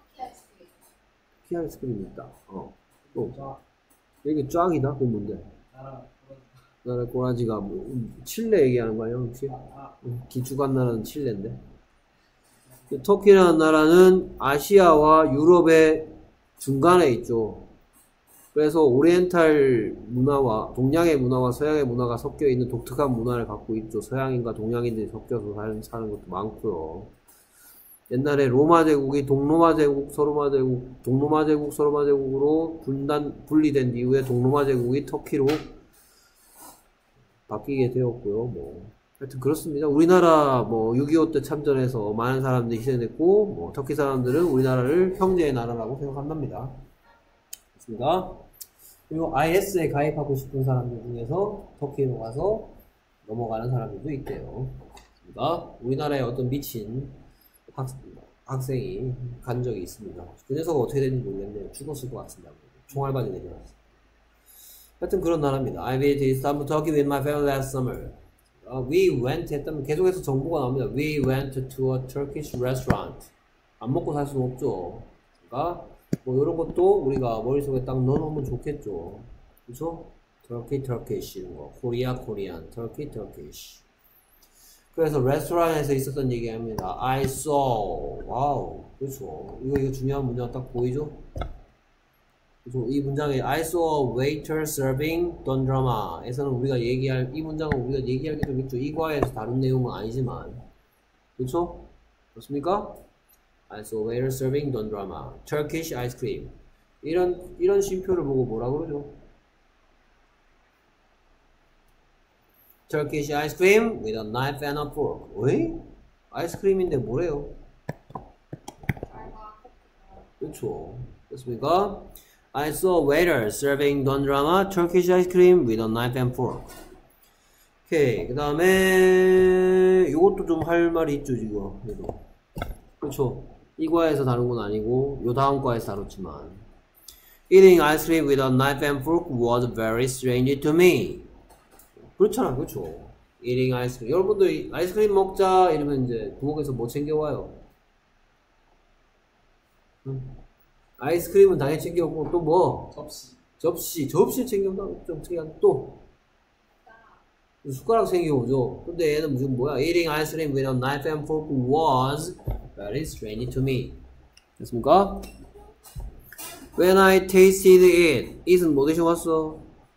터키 아이스크림이 있다. 어. 또. 여기 쫙이다? 그건 뭔데? 나라 꼬라지가 뭐, 칠레 얘기하는 거야, 혹시? 기축한 나라는 칠레인데. 터키라는 나라는 아시아와 유럽의 중간에 있죠. 그래서 오리엔탈 문화와 동양의 문화와 서양의 문화가 섞여 있는 독특한 문화를 갖고 있죠. 서양인과 동양인들이 섞여서 사는, 사는 것도 많고요. 옛날에 로마 제국이 동로마 제국, 서로마 제국, 동로마 제국, 서로마 제국으로 분단 분리된 이후에 동로마 제국이 터키로 바뀌게 되었고요. 뭐 하여튼 그렇습니다. 우리나라 뭐 육이오 때 참전해서 많은 사람들이 희생됐고 뭐 터키 사람들은 우리나라를 형제의 나라라고 생각한답니다. 됐습니까? 그리고 아이에스에 가입하고 싶은 사람들 중에서 터키로 가서 넘어가는 사람들도 있대요. 됐습니까? 우리나라에 어떤 미친 학, 학생이 간 적이 있습니다. 그 녀석은 어떻게 됐는지 모르겠네요. 죽었을 것 같습니다. 총알바지 내려왔어요. 하여튼 그런 나라입니다. I visited Istanbul, Turkey with my family last summer. Uh, we went 했다면 계속해서 정보가 나옵니다. We went to a Turkish restaurant. 안 먹고 살 수는 없죠. 그러니까 뭐 이런 것도 우리가 머릿속에 딱 넣어놓으면 좋겠죠. 그렇죠? Turkey, Turkish 이런 거. Korea, Korean. Turkey, Turkish. 그래서 레스토랑에서 있었던 얘기합니다. I saw. 와우. 그렇죠. 이거 이거 중요한 문장 딱 보이죠? 그래서 이 문장에 I saw a waiter serving Don drama 에서는 우리가 얘기할 이 문장은 우리가 얘기할 게 좀 있죠. 이 과에서 다룬 내용은 아니지만 그렇죠? 그렇습니까? I saw a waiter serving Don drama Turkish ice cream 이런 이런 쉼표를 보고 뭐라 그러죠? Turkish ice cream with a knife and a fork. 왜? 아이스크림인데 뭐래요? 그렇죠. 그렇습니까? I saw a waiter serving Don drama Turkish ice cream with a knife and fork. 오케이. 그 다음에 이것도 좀 할 말이 있죠 지금. 그래도. 그렇죠. 이 과에서 다룬 건 아니고 요 다음 과에서 다뤘지만 Eating ice cream with a knife and fork was very strange to me. 그렇잖아. 그렇죠. Eating ice cream. 여러분들 아이스크림 먹자 이러면 이제 부엌에서 뭐 챙겨와요? 응? 아이스크림은 당연히 챙겨오고 또 뭐? 접시. 접시. 접시 챙겨온다. 좀 특이한 또 숟가락 챙겨오죠. 근데 얘는 무슨 뭐야? Eating ice cream with a knife and fork was very strange to me. 됐습니까? When I tasted it. it은 뭐 대신 왔어?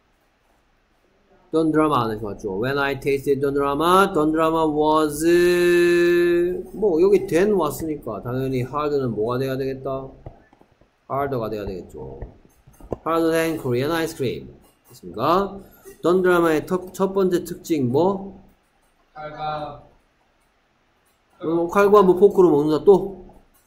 Don drama 안에서 왔죠. When I tasted Don drama, Don drama was 뭐 여기 then 왔으니까 당연히 hard는 뭐가 돼야 되겠다? harder가 돼야 되겠죠. harder than Korean ice cream. 됐습니까? Don drama의 첫 번째 특징 뭐? 칼과 어, 칼과 뭐 포크로 먹는다 또?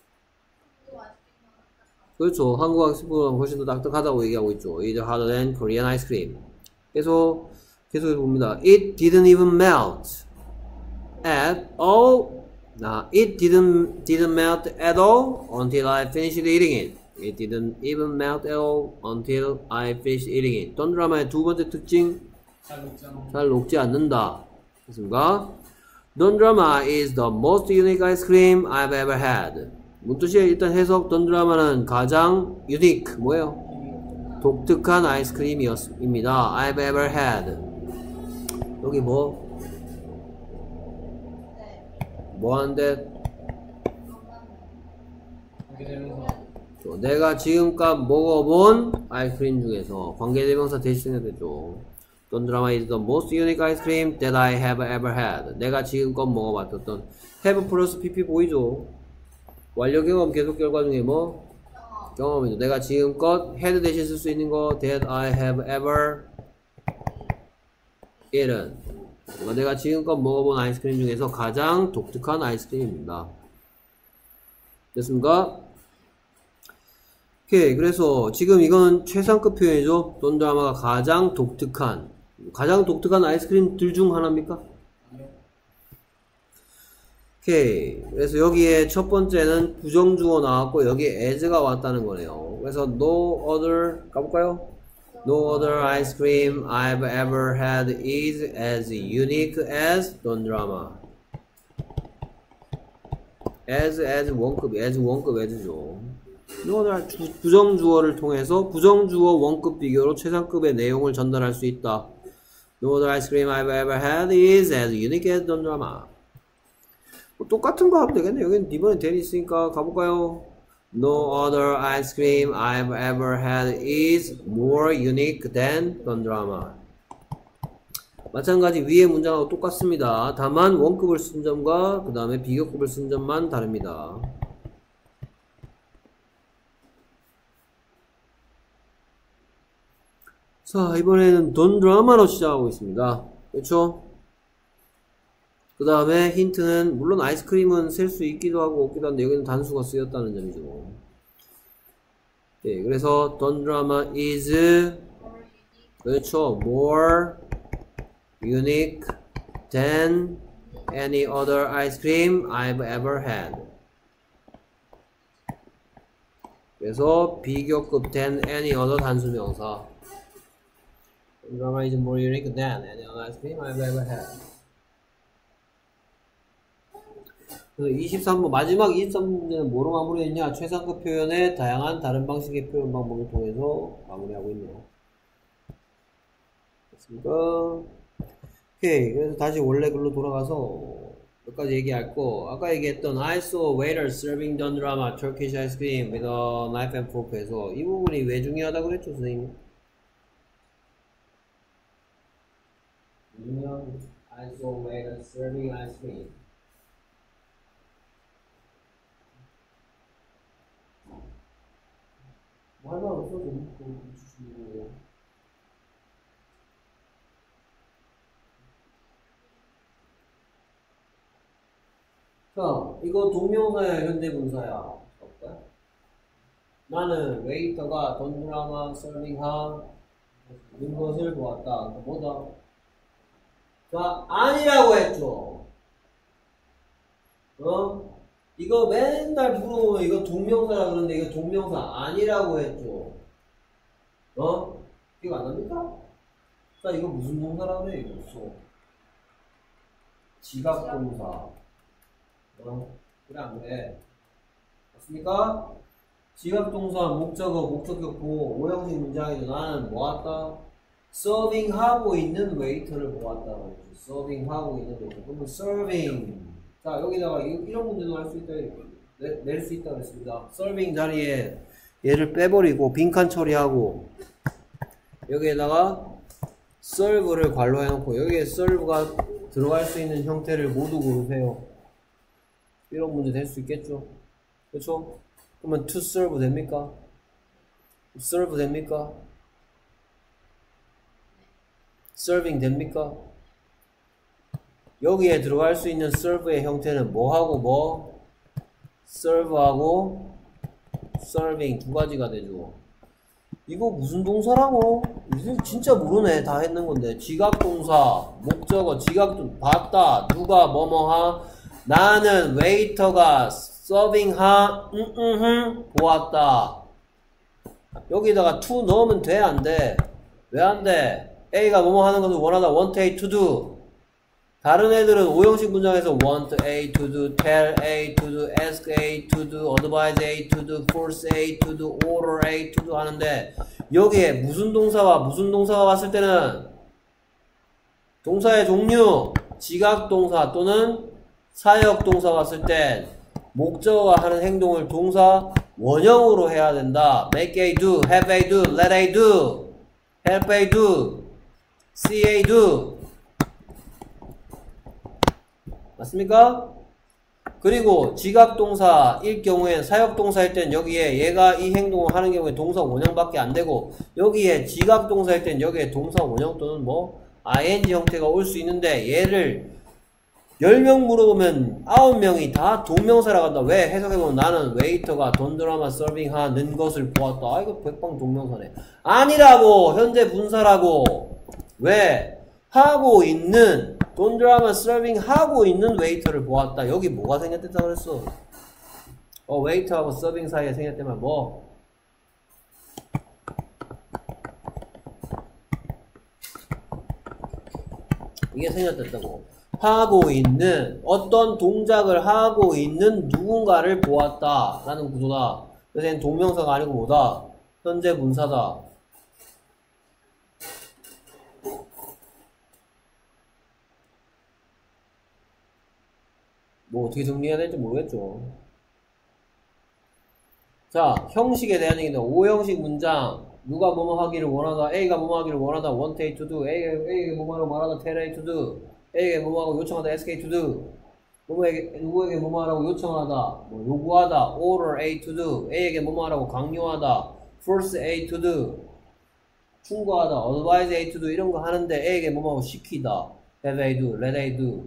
그렇죠. 한국 아이스크림은 훨씬 더 딱딱하다고 얘기하고 있죠. It's harder than Korean ice cream. 그래서 계속해서 봅니다. It didn't even melt at all. 나 it didn't didn't melt at all until I finished eating it. It didn't even melt at all until I finished eating it. 돈 드라마의 두 번째 특징 잘 녹지 않아. 잘 녹지 않는다. 됐습니까? Don drama is the most unique ice cream I've ever had. 뭔 뜻이에요? 일단 해석. Don drama는 가장 unique 뭐예요? 독특한 아이스크림이었습니다. I've ever had. 여기 뭐? 뭐 하는데? 내가 지금껏 먹어본 아이스크림 중에서 관계대명사 대신해야 되죠. Don drama is the most unique ice cream that I have ever had. 내가 지금껏 먹어봤던 have 플러스 pp 보이죠? 완료 경험 계속 결과 중에 뭐? 경험이죠. 내가 지금껏 had 대신 쓸 수 있는 거 that I have ever eaten. 내가 지금껏 먹어본 아이스크림 중에서 가장 독특한 아이스크림입니다. 됐습니까? 오케이. 그래서 지금 이건 최상급 표현이죠. Don drama가 가장 독특한 가장 독특한 아이스크림들 중 하나입니까? 오케이. 그래서 여기에 첫 번째는 부정주어 나왔고 여기에 as가 왔다는 거네요. 그래서 no other 가볼까요? No other ice cream I've ever had is as unique as Don drama. as as 원급 as 원급 as죠. no other 부정주어를 통해서 부정주어 원급 비교로 최상급의 내용을 전달할 수 있다. No other ice cream I've ever had is as unique as Don drama. 뭐 똑같은 거 하면 되겠네. 여기는 이번에 대리 있으니까 가볼까요? No other ice cream I've ever had is more unique than Don drama. 마찬가지 위의 문장하고 똑같습니다. 다만 원급을 쓴 점과 그 다음에 비교급을 쓴 점만 다릅니다. 자, 이번에는 Don drama로 시작하고 있습니다. 그렇죠? 그 다음에 힌트는 물론 아이스크림은 셀 수 있기도 하고 없기도 한데 여기는 단수가 쓰였다는 점이죠. 네, 그래서 Don drama is 그렇죠. more unique than any other ice cream I've ever had. 그래서 비교급 than any other 단수명사. Drama is more unique than any other ice cream I've ever had. 그래서 이십삼 번 마지막 이십삼 문제는 뭐로 마무리했냐? 최상급 표현의 다양한 다른 방식의 표현 방법을 통해서 마무리하고 있네요. 됐습니까? 오케이. 그래서 다시 원래 글로 돌아가서 몇 가지 얘기할 거. 아까 얘기했던 I saw a waiter serving Don Drama Turkish ice cream with a knife and fork에서 이 부분이 왜 중요하다고 그랬죠, 선생님? 유명 I saw a waiter serving ice cream. 뭐 할 말 없어도 주시는 거예요. 자, 이거 동명사야, 현대분사야? 볼까요? 나는 웨이터가 돈드라마 서빙한 것을 보았다. 뭐다? 자, 아니라고 했죠. 어? 이거 맨날 물어보면 이거 동명사라 그러는데 이거 동명사 아니라고 했죠. 어? 기억 안 납니까? 자, 이거 무슨 동사라 그래? 이거 없어. 지각동사. 어? 그래 안 그래? 맞습니까? 지각동사, 목적어, 목적격보, 오형식 문장에서 나는 뭐했다? 서빙하고 있는 웨이터를 보았다고 했죠. 서빙하고 있는 웨이터. 그러면 serving. 자, 여기다가 이, 이런 문제도 할 수 있다. 낼 수 있다고 했습니다. 서빙 자리에 얘를 빼버리고 빈칸 처리하고 여기에다가 serve를 괄호 해놓고 여기에 serve가 들어갈 수 있는 형태를 모두 고르세요. 이런 문제 될 수 있겠죠? 그렇죠? 그러면 to serve 됩니까? serve 됩니까? serving 됩니까? 여기에 들어갈 수 있는 serve의 형태는 뭐하고 뭐? serve하고 serving 두 가지가 되죠. 이거 무슨 동사라고? 이거 진짜 모르네. 다 했는 건데. 지각동사, 목적어, 지각동, 봤다. 누가 뭐뭐하? 나는 웨이터가 서빙하, 응, 응, 응, 보았다. 여기다가 to 넣으면 돼, 안 돼? 왜 안 돼? A가 뭐뭐 하는 것을 원하다. want A to do. 다른 애들은 오형식 문장에서 want A to do, tell A to do, ask A to do, advise A to do, force A to do, order A to do 하는데 여기에 무슨 동사와 무슨 동사가 왔을 때는 동사의 종류, 지각동사 또는 사역동사 왔을 땐 목적어가 하는 행동을 동사 원형으로 해야 된다. make A do, have A do, let A do, help A do, see A do. 맞습니까? 그리고 지각동사일 경우엔 사역동사일 땐 여기에 얘가 이 행동을 하는 경우에 동사 원형밖에 안 되고 여기에 지각동사일 땐 여기에 동사 원형 또는 뭐 아이엔지 형태가 올 수 있는데 얘를 열 명 물어보면 아홉 명이 다 동명사라고 한다. 왜? 해석해보면 나는 웨이터가 돈 드라마 서빙하는 것을 보았다. 아 이거 백방 동명사네. 아니라고. 현재 분사라고. 왜? 하고 있는 돈 드라마 서빙 하고 있는 웨이터를 보았다. 여기 뭐가 생겼다 그랬어? 어 웨이터하고 서빙 사이에 생겼다면 뭐? 이게 생겼다고. 하고 있는 어떤 동작을 하고 있는 누군가를 보았다 라는 구조다. 그래서 얘는 동명사가 아니고 뭐다? 현재 분사다. 뭐 어떻게 정리해야 될지 모르겠죠. 자, 형식에 대한 얘기는 오형식 문장. 누가 뭐뭐 하기를 원하다. A가 뭐뭐 하기를 원하다. want A to do. A가, A가 뭐뭐 하라고 말하다. tell A to do. A에게 뭐뭐 하고 요청하다. ask A to do. 누구에게, 누구에게 뭐뭐 하라고 요청하다. 뭐 요구하다. order A to do. A에게 뭐뭐 하라고 강요하다. force A to do. 충고하다. advise A to do. 이런 거 하는데 A에게 뭐뭐 하고 시키다. have A do. let A do.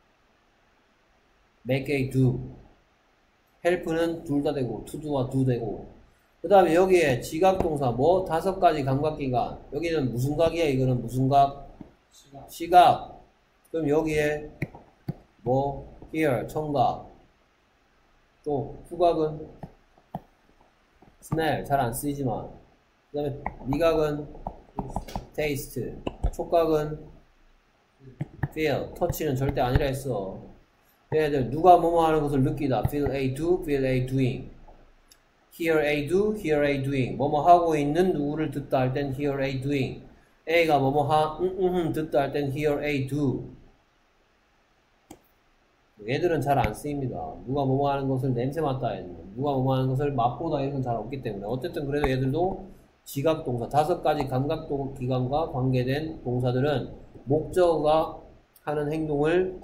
make A do. help는 둘 다 되고 to do와 do 되고 그 다음에 여기에 지각동사 뭐 다섯 가지 감각기관 여기는 무슨 각이야? 이거는 무슨 각? 시각. 시각. 그럼 여기에 뭐 here 청각 또 후각은 smell 잘 안 쓰이지만 그 다음에 미각은 taste. 촉각은 feel. touch는 절대 아니라 했어. 얘네들 누가 뭐뭐 하는 것을 느끼다. feel a do, feel a doing. hear a do, hear a doing. 뭐뭐 하고 있는 누구를 듣다 할 땐 hear a doing. A가 뭐뭐 하, 음, 음, 음, 듣다 할 땐 hear a do. 얘들은 잘 안 쓰입니다. 누가 뭐뭐 하는 것을 냄새 맡다 했는, 누가 뭐뭐 하는 것을 맛보다 이런 건 잘 없기 때문에. 어쨌든 그래도 얘들도 지각 동사, 다섯 가지 감각 기관과 관계된 동사들은 목적어가 하는 행동을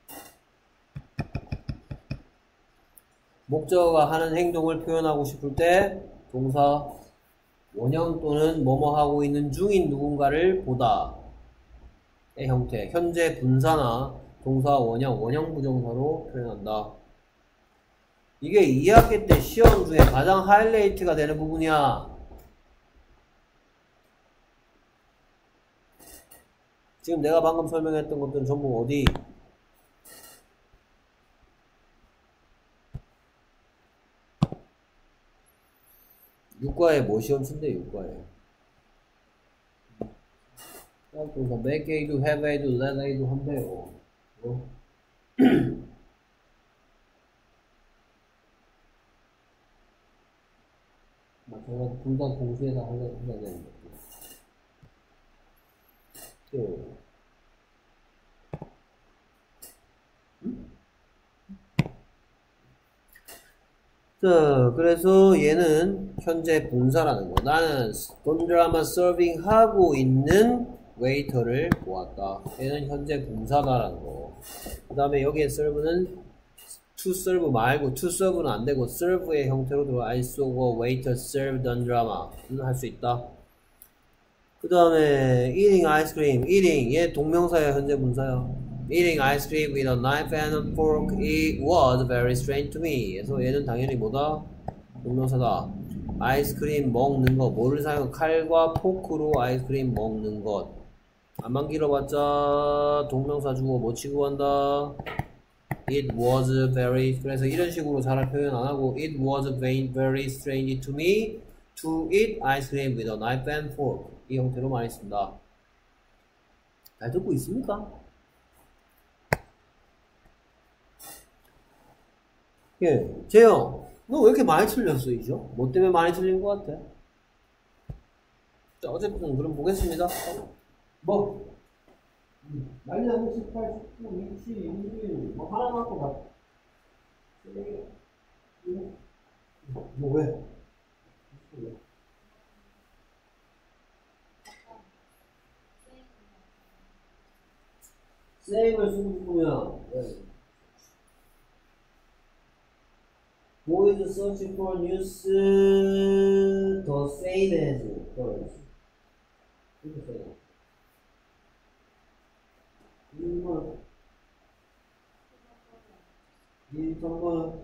목적어가 하는 행동을 표현하고 싶을 때 동사 원형 또는 뭐뭐 하고 있는 중인 누군가를 보다 의 형태, 현재 분사나 동사 원형, 원형 부정사로 표현한다. 이게 이 학기 때 시험 중에 가장 하이라이트가 되는 부분이야. 지금 내가 방금 설명했던 것들은 전부 어디? 육과에 뭐 시험 친대, 육과에? 동사 make A도, have A도, let A도 한대요. 어? 마찬가지 둘 다 동시에 다 하려고 해야 되는 거지. 또 음? 자, 그래서 얘는 현재 분사라는 거. 나는 돈 드라마 서빙 하고 있는 웨이터를 보았다. 얘는 현재 분사다라는 거. 그 다음에 여기에 serve는 to serve 말고 to serve는 안 되고 serve의 형태로 들어가. I saw a waiter serve Don drama는 할 수 있다. 그 다음에 eating ice cream, eating 얘 동명사야, 현재 분사야. eating ice cream with a knife and a fork, it was very strange to me. 그래서 얘는 당연히 뭐다? 동명사다. 아이스크림 먹는 것, 뭐를 사용? 칼과 포크로 아이스크림 먹는 것. 안만 길어봤자 동명사 주고 뭐 치고 간다? It was very, 그래서 이런 식으로 잘 표현 안 하고 it was very, very strange to me to eat ice cream with a knife and fork. 이 형태로 많이 씁니다. 잘 듣고 있습니까? 예, 재영, 너 왜 이렇게 많이 틀렸어, 이죠? 뭐 때문에 많이 틀린 것 같아? 자, 어쨌든 그럼 보겠습니다. 뭐? 날량 십팔, 십구, 이십, 이십일, 뭐 하나 갖고 가. 뭐 왜? save을 쓰고 싶으면 네. Who is searching for news the same as first? 이렇게 써요. 일 번 일, 삼 번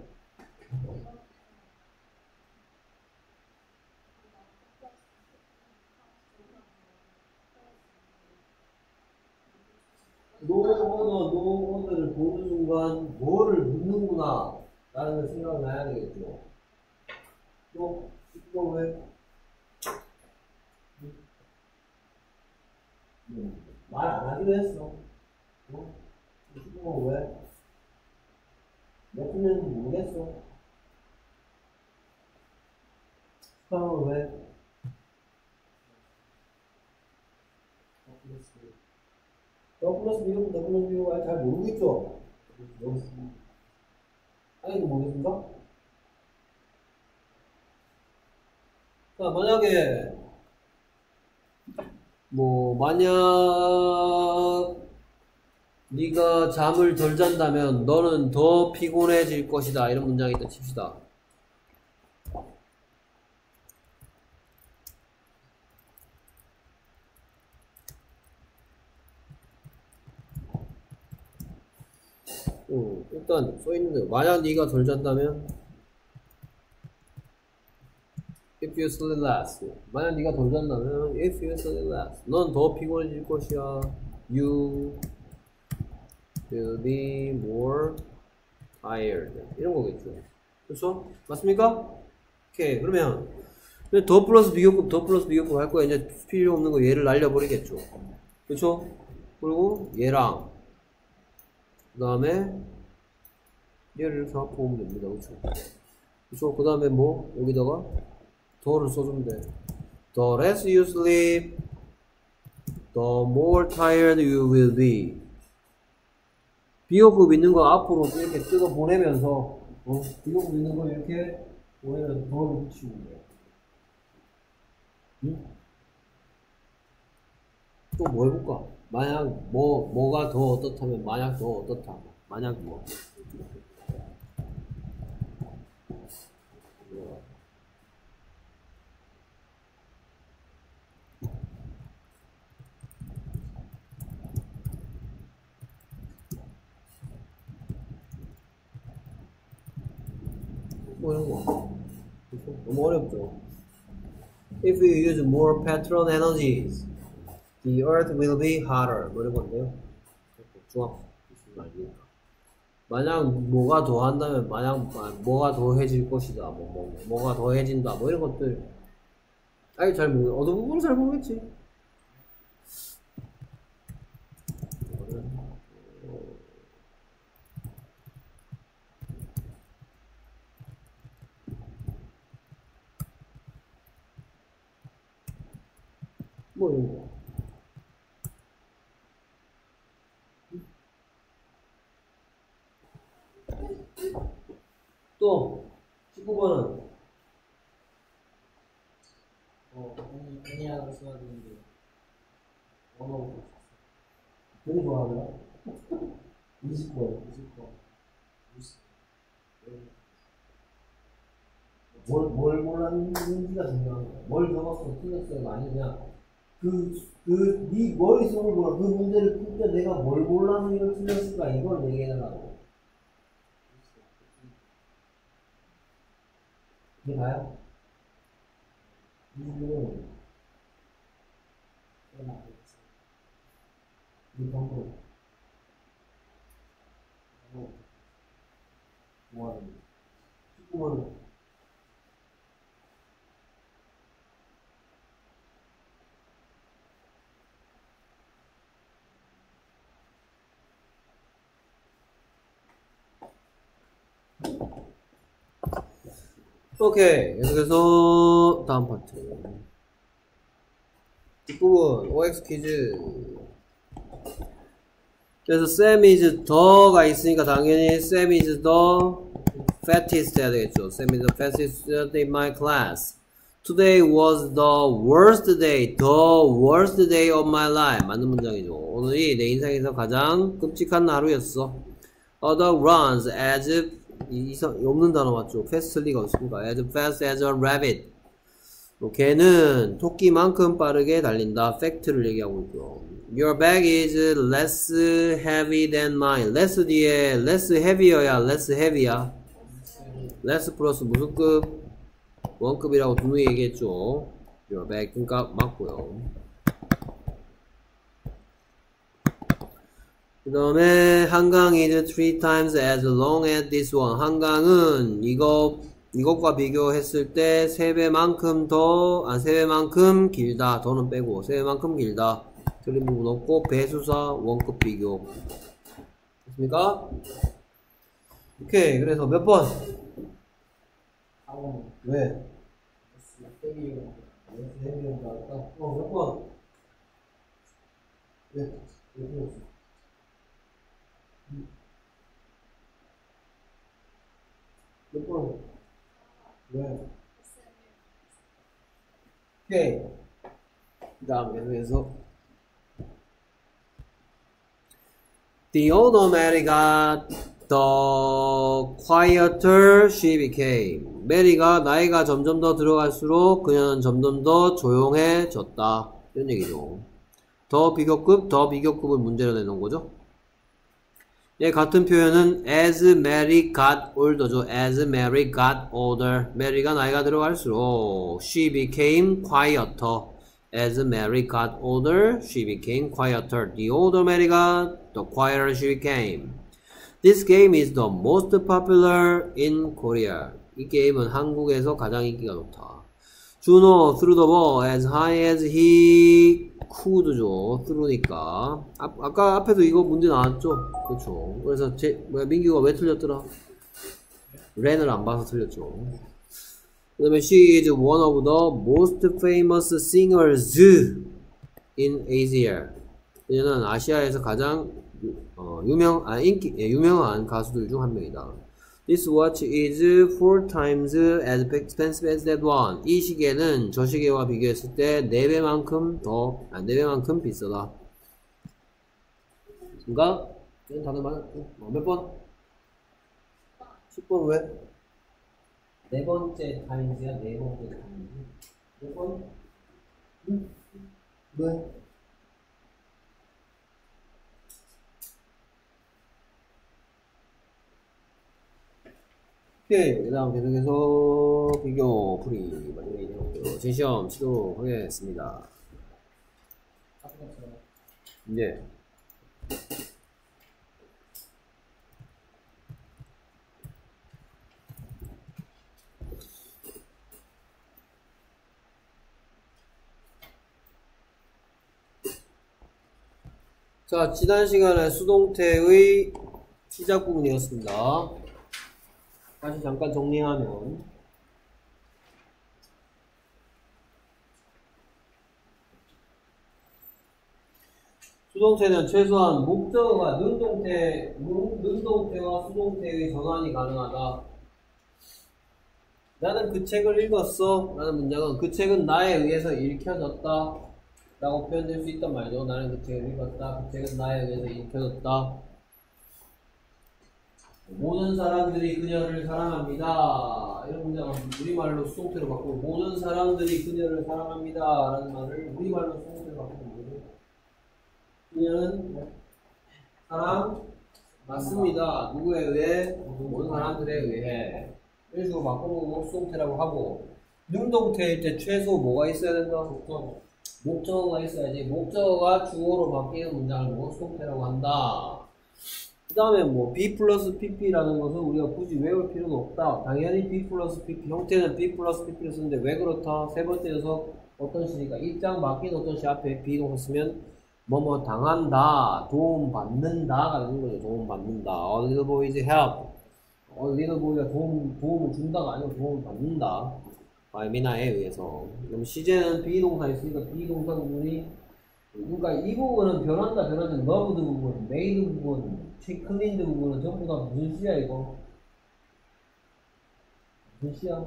노 오더, 노 오더를 보는 순간 뭐를 묻는구나 라는 생각을 해야 되겠죠. 또, 또 왜? 말 안 하기로 했어. 어? 또 왜? 몇 분인지 모르겠어. 스파는 왜? 더 플러스 비교고 더 플러스 비교가 잘 모르겠죠? 아니, 모르겠습니까? 자, 만약에, 뭐, 만약, 네가 잠을 덜 잔다면 너는 더 피곤해질 것이다. 이런 문장이 있다 칩시다. 어, 일단 써있는데 만약 네가 덜 잔다면 if you sleep less. 만약 네가 덜 잔다면 if you sleep less. 넌 더 피곤해질 것이야. You will be more tired. 이런 거겠죠. 그렇죠? 맞습니까? 오케이. 그러면 더 플러스 비교급, 더 플러스 비교급 할 거야. 이제 필요 없는 거 얘를 날려버리겠죠. 그쵸? 그리고 얘랑, 그 다음에 얘를 이렇게 갖고 오면 됩니다. 그쵸? 그쵸? 그 다음에 뭐, 여기다가 더를 써주면 돼. The less you sleep, the more tired you will be. 비교급 있는 거 앞으로 이렇게 뜯어 보내면서, 어, 비교급 있는 거 이렇게 보내면서 더를 붙이면 돼. 응? 또 뭐 해볼까? 만약 뭐 뭐가 더 어떻다면 만약 더 어떻다. 만약 뭐 뭐 이런 거 너무 어렵죠. If you use more petrol energies, the earth will be hotter. 뭐 이런 건데요. 중학 무슨 말이니까. 만약 뭐가 더한다면 만약 뭐가 더해질 것이다. 뭐, 뭐 뭐가 더해진다. 뭐 이런 것들. 아니 잘 모르. 어느 부분은 잘 모르겠지. 뭐 이런 거. 또 십구 번은 어, 아니, 아니라고 써야 되는데. 언어 되게 좋아하나? 이십 번 이십 번. 이십 뭘, 뭘 몰랐는지가 중요한 거야. 뭘 적었어, 틀렸어가 아니냐. 그, 그, 네 머릿속을 보라. 그 문제를 풀 때 내가 뭘 몰라서 이걸 틀렸을까? 이걸 얘기해달라고. 이게 다야? 이십일은, 이 방법. 뭐 하는 거야? 십구 번은. 오케이. 계속해서 다음 파트. 뒷부분 오엑스 퀴즈. 그래서 Sam is the가 있으니까 당연히 Sam is the fattest 해야 되겠죠. Sam is the fattest in my class. Today was the worst day, the worst day of my life. 맞는 문장이죠. 오늘이 내 인생에서 가장 끔찍한 하루였어. A dog runs as 이상 없는 단어 맞죠? fastly가 없습니까? As fast as a rabbit. 뭐, 걔는 토끼만큼 빠르게 달린다. 팩트를 얘기하고 있고요. Your bag is less heavy than mine. less 뒤에 less heavy야, less heavy야. less 플러스 무슨 급? 원급이라고 누누이 얘기했죠. Your bag 값 맞고요. 그 다음에 한강 is three times as long as this one. 한강은 이거 이것과 비교했을 때 세 배만큼 더, 아, 세 배만큼 길다. 더는 빼고 세 배만큼 길다. 틀린 부분 없고 배수사 원급 비교. 됐습니까? 오케이. 그래서 몇 번? 사 번. 왜? 세비요. 세 명 나왔다. 어, 몇 번? 왜? 왜 틀렸어? 몇 번? 왜? 오케이. 그 다음 계속해서 The older Mary got, the quieter she became. 메리가 나이가 점점 더 들어갈수록 그녀는 점점 더 조용해졌다. 이런 얘기죠. 더 비교급, 더 비교급을 문제로 내놓은 거죠. 예, 같은 표현은 as Mary got older죠. as Mary got older. 메리가 나이가 들어갈수록 she became quieter. as Mary got older, she became quieter. The older Mary got, the quieter she became. This game is the most popular in Korea. 이 게임은 한국에서 가장 인기가 좋다. Juno threw the ball as high as he could죠. through니까. 아, 아까 앞에도 이거 문제 나왔죠? 그렇죠. 그래서 제, 뭐야, 민규가 왜 틀렸더라? 렌을 안 봐서 틀렸죠. 그 다음에 she is one of the most famous singers in Asia. 그녀는 아시아에서 가장 어, 유명, 아, 인기, 예, 유명한 가수들 중 한 명이다. This watch is four times as expensive as that one. 이 시계는 저 시계와 비교했을 때 네 배만큼 더, 아, 네 배만큼 비싸다. 그니까, 다들 말, 어, 몇 번? 십 번 왜? 네 번째 타임즈야, 네 번째 타임즈. 몇 번? 응? 왜? 오케이. 그 다음 계속해서 비교, 풀이, 마지막에 내용으로 재시험 치도하겠습니다. 네. 자, 지난 시간에 수동태의 시작 부분이었습니다. 다시 잠깐 정리하면 수동태는 최소한 목적어가 능동태, 능동태와 수동태의 전환이 가능하다. 나는 그 책을 읽었어 라는 문장은 그 책은 나에 의해서 읽혀졌다 라고 표현될 수 있단 말이죠. 나는 그 책을 읽었다. 그 책은 나에 의해서 읽혀졌다. 모든 사람들이 그녀를 사랑합니다. 이런 문장은 우리말로 수동태로 바꾸고 모든 사람들이 그녀를 사랑합니다 라는 말을 우리말로 수동태로 바꾸면 되죠. 그녀는 사랑 맞습니다. 누구에 의해? 모든 사람들에 의해. 이런 식으로 바꾸고 수동태라고 하고 능동태일 때 최소 뭐가 있어야 된다? 목적어. 목적어가 있어야지. 목적어가 주어로 바뀌는 문장을 뭐 수동태라고 한다. 그 다음에 뭐 B 플러스 피피라는 것은 우리가 굳이 외울 필요는 없다. 당연히 B 플러스 피피 형태는 B 플러스 피피를 쓰는데 왜 그렇다? 세 번째 녀석 어떤 시니까 입장 바뀐 어떤 시 앞에 비동사 쓰면 뭐뭐 당한다, 도움 받는다가 되는 거죠. 도움 받는다. A little boy is help. A little boy가 도움, 도움을 준다가 아니고 도움을 받는다. 미나에 의해서. 그럼 시제는 비동사 있으니까 비동사 부분이 그러니까 이 부분은 변한다 변하지 loved 부분, made 부분, cleaned 부분은 전부 다 무슨 시야 이거? 무슨 시야?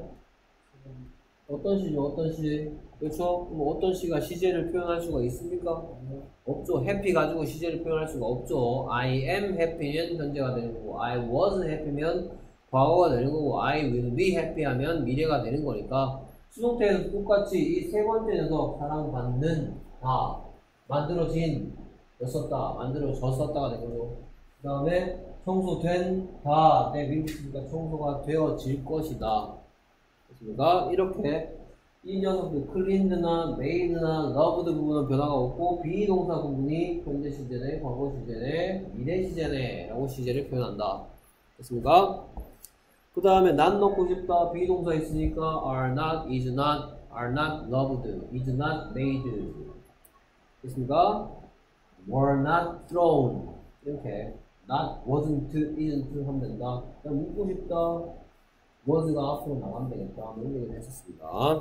어떤 시죠? 어떤 시? 그렇죠? 그럼 어떤 시가 시제를 표현할 수가 있습니까? 없죠. happy 가지고 시제를 표현할 수가 없죠. I am happy면 현재가 되는 거고 I was happy면 과거가 되는 거고 I will be happy 하면 미래가 되는 거니까 수동태에서 똑같이 이 세 번째 녀석 사랑받는 다 만들어진 였었다 만들어졌었다가 되는 거고 그 다음에 청소된 다 내 미국이니까 청소가 되어질 것이다. 그렇습니까? 이렇게 이 녀석들 cleaned나 made나 loved 부분은 변화가 없고 비동사 부분이 현재 시제네 과거 시제네 미래 시제네 라고 시제를 표현한다. 됐습니까? 그 다음에 난 넣고 싶다 비동사 있으니까 are not, is not, are not loved, is not made 됐습니까? were not thrown 이렇게 not, wasn't, isn't 하면 된다. 그냥 묻고 싶다 was가 앞으로 나가면 되겠다 이런 얘기를 했었습니다.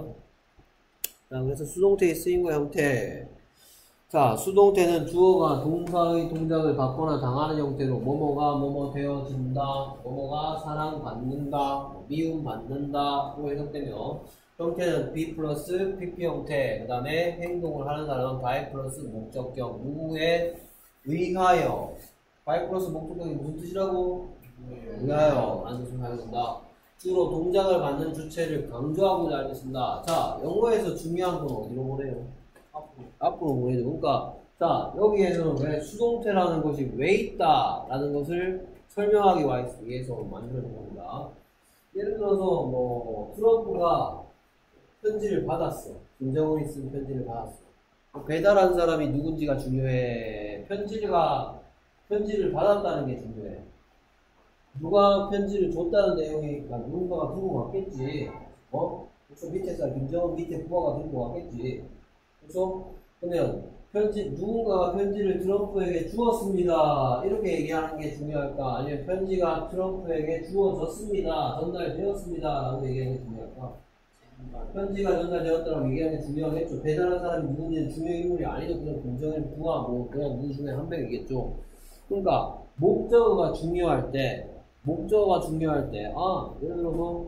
자, 그래서 수동태의 쓰임과 형태. 자, 수동태는 주어가 동사의 동작을 받거나 당하는 형태로 뭐뭐가 뭐뭐 되어진다, 뭐뭐가 사랑받는다, 미움받는다로 해석되며 형태는 be 플러스 pp 형태, 그 다음에 행동을 하는 사람은 by 플러스 목적격, 누구에 의하여. by 플러스 목적격이 무슨 뜻이라고? 의하여 라는 뜻을 사용한다. 주로 동작을 받는 주체를 강조하고자 할 때 쓴다. 자, 영어에서 중요한 건 어디로 보내요? 앞으로. 앞으로 보내죠. 그러니까, 자, 여기에서는 왜 수동태라는 것이 왜 있다 라는 것을 설명하기 위해서 만들어진 겁니다. 예를 들어서, 뭐, 트럼프가 편지를 받았어. 김정은이 쓴 편지를 받았어. 배달한 사람이 누군지가 중요해. 편지가, 편지를 받았다는 게 중요해. 누가 편지를 줬다는 내용이니까 누군가가 두고 갔겠지. 어? 그래서 밑에서 김정은 밑에 부하가 들고 왔겠지. 그래서 그러면 편지 누군가가 편지를 트럼프에게 주었습니다. 이렇게 얘기하는 게 중요할까? 아니면 편지가 트럼프에게 주어졌습니다. 전달되었습니다. 라고 얘기하는 게 중요할까? 편지가 전달되었다고 얘기하는 게 중요하겠죠. 배달한 사람이 누군지는 중요 인물이 아니죠. 그냥 김정은 부하 뭐 그냥 누구 중에 한 명이겠죠. 그러니까 목적어가 중요할 때 목적어가 중요할 때 아 예를 들어서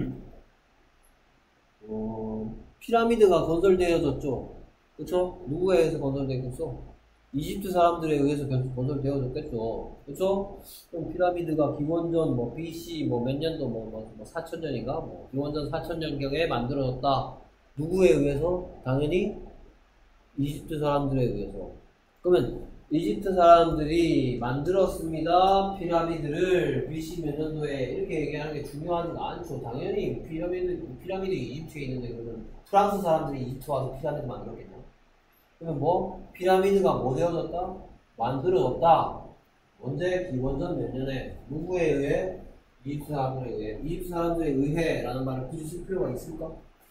어, 피라미드가 건설되어졌죠. 그쵸? 누구에 의해서 건설되겠어? 이집트 사람들에 의해서 건설되어졌겠죠. 그쵸? 그럼 피라미드가 기원전 뭐 비씨 뭐 몇 년도 뭐, 뭐, 뭐 사천 년인가? 뭐 기원전 사천 년경에 만들어졌다. 누구에 의해서? 당연히 이집트 사람들에 의해서. 그러면 이집트 사람들이 만들었습니다. 피라미드를 비씨 몇 년도에 이렇게 얘기하는 게 중요하지가 않죠. 당연히 피라미드, 피라미드 이집트에 있는데 그러면 프랑스 사람들이 이집트 와서 피라미드 만들었겠냐? 그러면 뭐? 피라미드가 뭐 되어졌다? 만들어졌다. 언제? 기원전 몇 년에? 누구에 의해? 이집트 사람들에 의해. 이집트 사람들에 의해 라는 말을 굳이 쓸 필요가 있을까?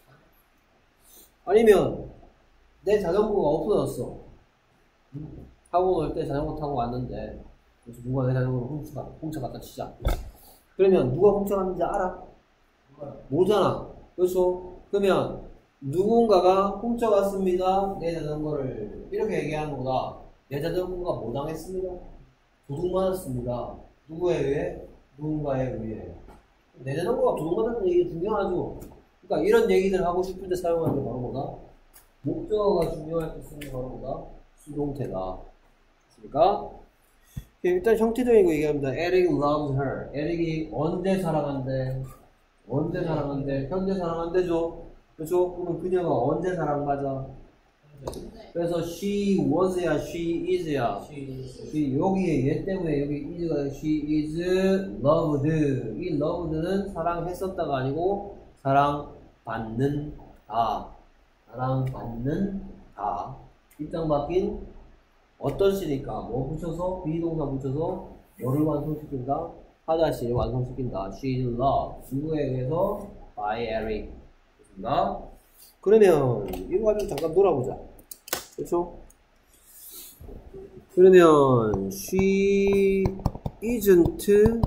아니면 내 자전거가 없어졌어. 학원 올 때 자전거 타고 왔는데 그래서 누가 내 자전거를 훔쳐가, 훔쳐갔다 치자. 그러면 누가 훔쳐갔는지 알아? 모르잖아. 그렇죠? 그러면 누군가가 훔쳐갔습니다. 내 자전거를 이렇게 얘기하는 거다. 내 자전거가 뭐 당했습니다. 도둑 맞았습니다. 누구에 의해? 누군가에 의해. 내 자전거가 도둑 맞았다는 얘기 중요하죠. 그러니까 이런 얘기들 하고 싶을 때 사용하는 게 바로 뭐다? 목적어가 중요할 때 쓰는 게 바로 뭐다? 수동태다. 그러니까 일단 형태적인 거 얘기합니다. Eric loves her. 에릭이 언제 사랑한대? 언제 사랑한대? 현재 사랑한대죠? 그렇죠? 그러면 그녀가 언제 사랑받아? 그래서 she was야 she is야 she 여기에 얘 때문에 여기 is가 she is loved. 이 loved는 사랑했었다가 아니고 사랑받는다. 사랑받는다. 입장 바뀐 어떤 시니까 뭐 붙여서 비동사 붙여서 뭐를 완성시킨다? 하다시를 완성시킨다. she is loved. 누구에 의해서? by Eric. 됐습니다. 그러면 이거 가지고 잠깐 놀아보자. 그렇죠? 그러면 she isn't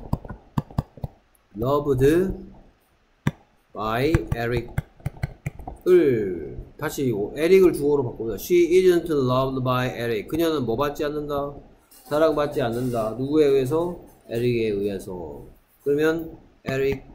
loved by Eric을 다시 에릭을 주어로 바꾸자. She isn't loved by Eric. 그녀는 뭐 받지 않는다? 사랑받지 않는다. 누구에 의해서? 에릭에 의해서. 그러면 에릭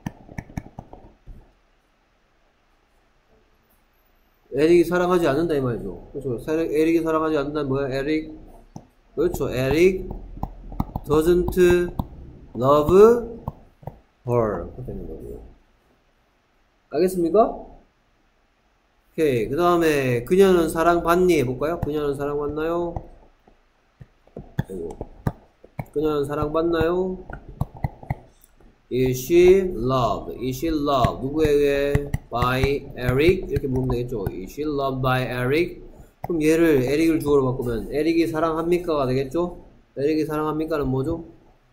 에릭이 사랑하지 않는다 이 말이죠. 그렇죠. 에릭이 사랑하지 않는다 뭐야? 에릭 그렇죠. 에릭 doesn't love her. 그렇게 되는 거고요. 알겠습니까? 오케이. 그 다음에 그녀는 사랑받니 해볼까요? 그녀는 사랑받나요? 그리고 그녀는 사랑받나요? Is she loved? Is she loved? 누구에 의해? By Eric? 이렇게 물으면 되겠죠. Is she loved by Eric? 그럼 얘를 에릭을 주어로 바꾸면 에릭이 사랑합니까가 되겠죠? 에릭이 사랑합니까는 뭐죠?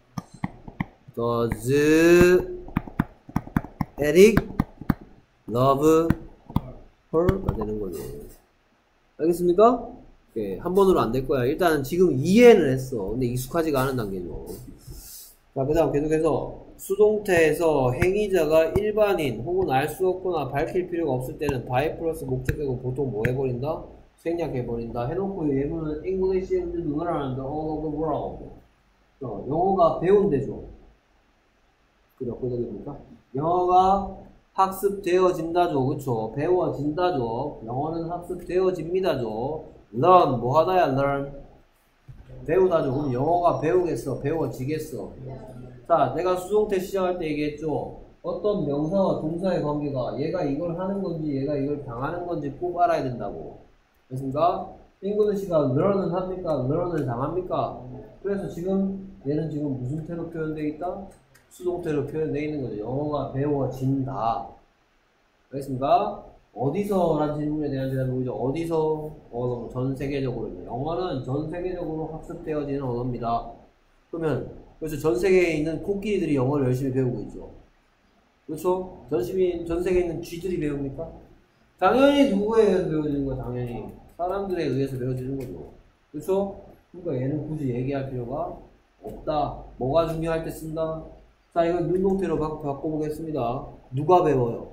Does Eric love her가 되는 걸로. 알겠습니까? 오케이. 한 번으로 안 될 거야. 일단은 지금 이해는 했어. 근데 익숙하지가 않은 단계죠. 자, 그 다음 계속해서 수동태에서 행위자가 일반인 혹은 알 수 없거나 밝힐 필요가 없을 때는 by 플러스 목적격은 보통 뭐 해버린다? 생략해버린다. 해놓고 예문은 English is learned all over the world. 어, 영어가 배운대죠. 그죠? 그 얘기입니까? 영어가 학습되어진다죠. 그쵸? 배워진다죠. 영어는 학습되어집니다죠. learn 뭐 하다야 learn 배우다죠. 그럼 영어가 배우겠어? 배워지겠어? 자, 내가 수동태 시작할 때 얘기했죠. 어떤 명사와 동사의 관계가 얘가 이걸 하는 건지 얘가 이걸 당하는 건지 꼭 알아야 된다고. 그렇습니까? English가 learn은 합니까? learn을 당합니까? 그래서 지금 얘는 지금 무슨 태로 표현되어 있다? 수동태로 표현되어 있는 거죠. 영어가 배워진다. 알겠습니까? 어디서? 라는 질문에 대한 대답이 보이죠. 어디서? 어, 전 세계적으로. 영어는 전 세계적으로 학습되어지는 언어입니다. 그러면, 그래서 전 세계에 있는 코끼리들이 영어를 열심히 배우고 있죠. 그렇죠? 전 시민, 전 세계에 있는 쥐들이 배웁니까? 당연히 누구에 의해서 배워지는 거야, 당연히. 사람들에 의해서 배워지는 거죠. 그렇죠? 그러니까 얘는 굳이 얘기할 필요가 없다. 뭐가 중요할 때 쓴다? 자, 이건 능동태로 바, 바꿔보겠습니다. 누가 배워요?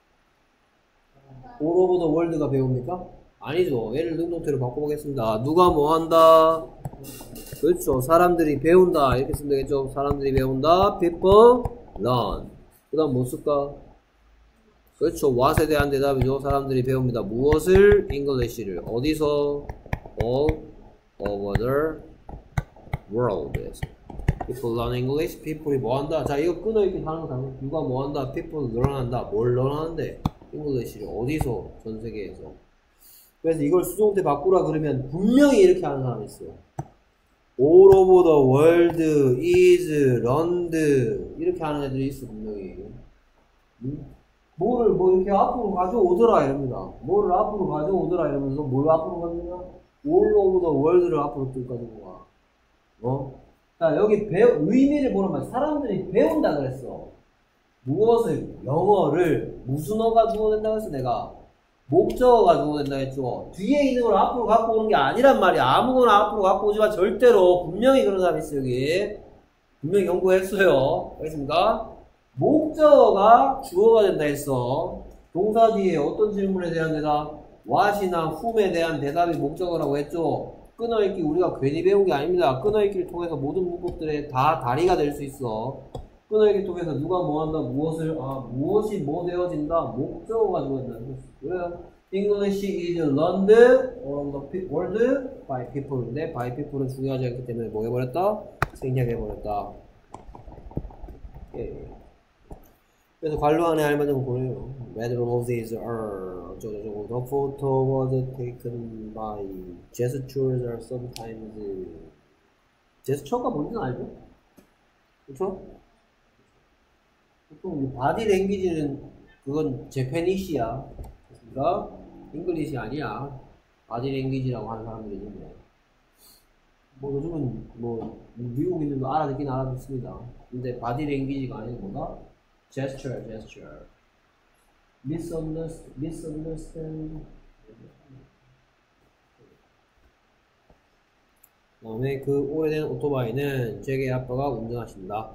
All over the world가 배웁니까? 아니죠. 얘를 능동태로 바꿔보겠습니다. 누가 뭐 한다? 그렇죠. 사람들이 배운다. 이렇게 쓰면 되겠죠. 사람들이 배운다. People learn. 그 다음 뭐 쓸까? 그렇죠. what에 대한 대답이죠. 사람들이 배웁니다. 무엇을? English를. 어디서? All over the world에서. People learn English. people이 뭐 한다? 자, 이거 끊어있기 하는 거 당연히. 누가 뭐 한다? People learn 한다. 뭘 learn 하는데? English를. 어디서? 전 세계에서. 그래서 이걸 수동태 바꾸라 그러면 분명히 이렇게 하는 사람이 있어요. All over the world is learned. 이렇게 하는 애들이 있어, 분명히. 음? 뭐를 뭐 이렇게 앞으로 가져오더라 이럽니다. 뭐를 앞으로 가져오더라 이러면서 뭘 앞으로 가져오냐? All over the world를 앞으로 또 가지고 와. 어? 자, 여기 배, 의미를 보면 사람들이 배운다 그랬어. 무엇을? 영어를 무슨 어가 주어된다 그랬어, 내가. 목적어가 주어된다 했죠. 뒤에 있는 걸 앞으로 갖고 오는 게 아니란 말이야. 아무거나 앞으로 갖고 오지만 절대로 분명히 그런 사람이 있어요, 여기. 분명히 연구했어요. 알겠습니까? 목적어가 주어가 된다 했어. 동사 뒤에 어떤 질문에 대한 대답? what이나 whom에 대한 대답이 목적어라고 했죠. 끊어읽기 우리가 괜히 배운 게 아닙니다. 끊어읽기를 통해서 모든 문법들의 다 다리가 될 수 있어. 끊어읽기를 통해서 누가 뭐 한다, 무엇을, 아, 무엇이 뭐 되어진다, 목적어가 주어진다. 왜요? English is learned all over the world by people. 근데 by people은 중요하지 않기 때문에 뭐 해버렸다? 생략해버렸다. 예. 그래서 관로 안에 알맞은 거예요. Red roses are 어쩌고저쩌고. The photo was taken by gestures are sometimes. 제스처가 뭔지는 알죠? 그쵸? 보통 바디 랭귀지는 그건 제페니시야. 그러니까 잉글리시 아니야. 바디 랭귀지라고 하는 사람들이 있는데. 뭐 요즘은 뭐 미국인들도 알아듣긴 알아듣습니다. 근데 바디 랭귀지가 아니고 뭐다? gesture, gesture. misunderstand, misunderstand. 그 다음에 그 오래된 오토바이는 잭의 아빠가 운전하신다.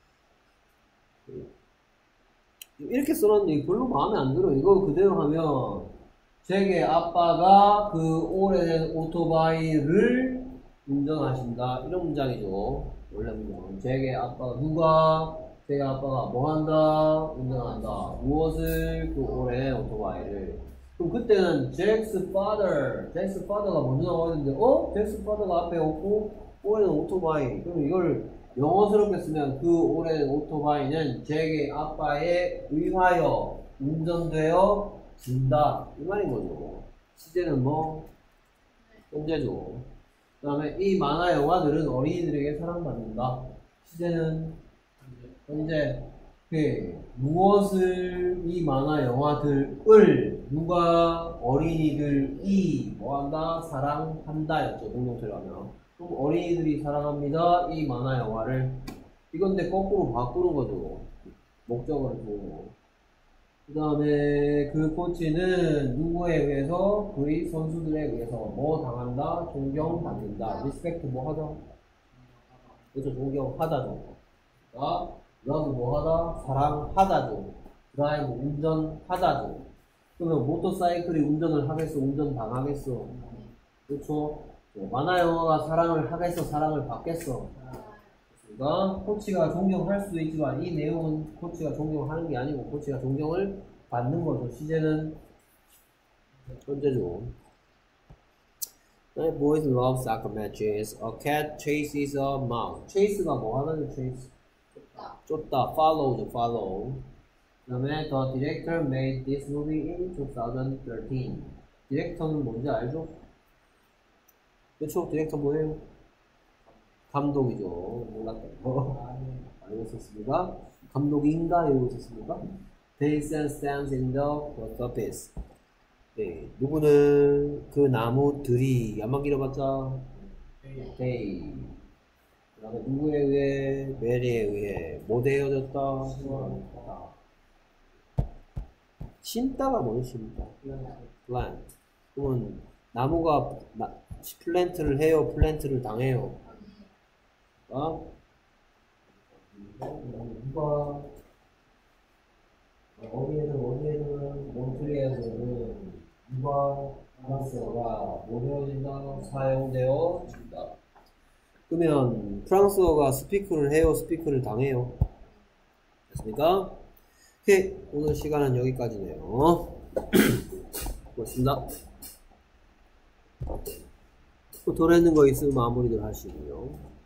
이렇게 써놨는데 별로 마음에 안 들어. 이거 그대로 하면 잭의 아빠가 그 오래된 오토바이를 운전하신다. 이런 문장이죠. 원래 문장은 잭의 아빠가 누가 잭의 아빠가 뭐 한다? 운전한다. 무엇을? 그 오래된 오토바이를. 그럼 그때는 잭스 father, 잭스 father가 먼저 나와야 되는데 어? 잭스 father가 앞에 없고 오래된 오토바이. 그럼 이걸 영어스럽게 쓰면 그 오래된 오토바이는 잭의 아빠에 의하여 운전되어 준다. 이 말인 거죠. 시제는 뭐? 현재죠. 그 다음에 이 만화 영화들은 어린이들에게 사랑받는다. 시제는 현재. 그 무엇을 이 만화 영화들을 누가 어린이들이 뭐한다? 사랑한다 였죠. 공동체로 하면. 그럼 어린이들이 사랑합니다. 이 만화 영화를. 이건데 거꾸로 바꾸는 거죠. 목적어를 주고. 그 다음에 그 코치는 누구에 의해서? 그의 선수들에 의해서 뭐 당한다? 존경받는다. 리스펙트 뭐 하다? 그래서 존경하다죠. 그러니까 러브 뭐 하다? 사랑하다죠. 드라이브 운전하다죠. 그러면 모터사이클이 운전을 하겠어? 운전 당하겠어? 그렇죠? 만화 영화가 사랑을 하겠어? 사랑을 받겠어? 그러니까 코치가 존경할 수도 있지만 이 내용은 코치가 존경하는 게 아니고 코치가 존경을 받는 거죠. 시제는 현재죠. Boys love soccer matches. A cat chases a mouse. chase가 뭐 하다죠? chase. 쫓다. follow죠. follow. 그 다음에 the director made this movie in twenty thirteen. 디렉터는 뭔지 알죠? 그쵸? 디렉터 뭐예요? 감독이죠. 몰랐다. 어? 알고 있었습니까? 감독인가? 이러고 있었습니까? They stands in the post office. 네. 누구는 그 나무들이 안만 길어봤자 They. 그 다음에 누구에 의해? 메리에 의해 뭐 되어졌다? 심다가 뭐죠? 심다. 플랜트. plant. 그러면 나무가 나, 플랜트를 해요? 플랜트를 당해요? 어? 이번 어디에든 어디에든 몬트리에서는 이번 프랑스어가 뭐되어진다? 사용되어진다. 그러면 프랑스어가 스피크를 해요? 스피크를 당해요? 됐습니까? 오케이. 오늘 시간은 여기까지네요. 고맙습니다. 또 덜 했는 거 있으면 마무리들 하시고요.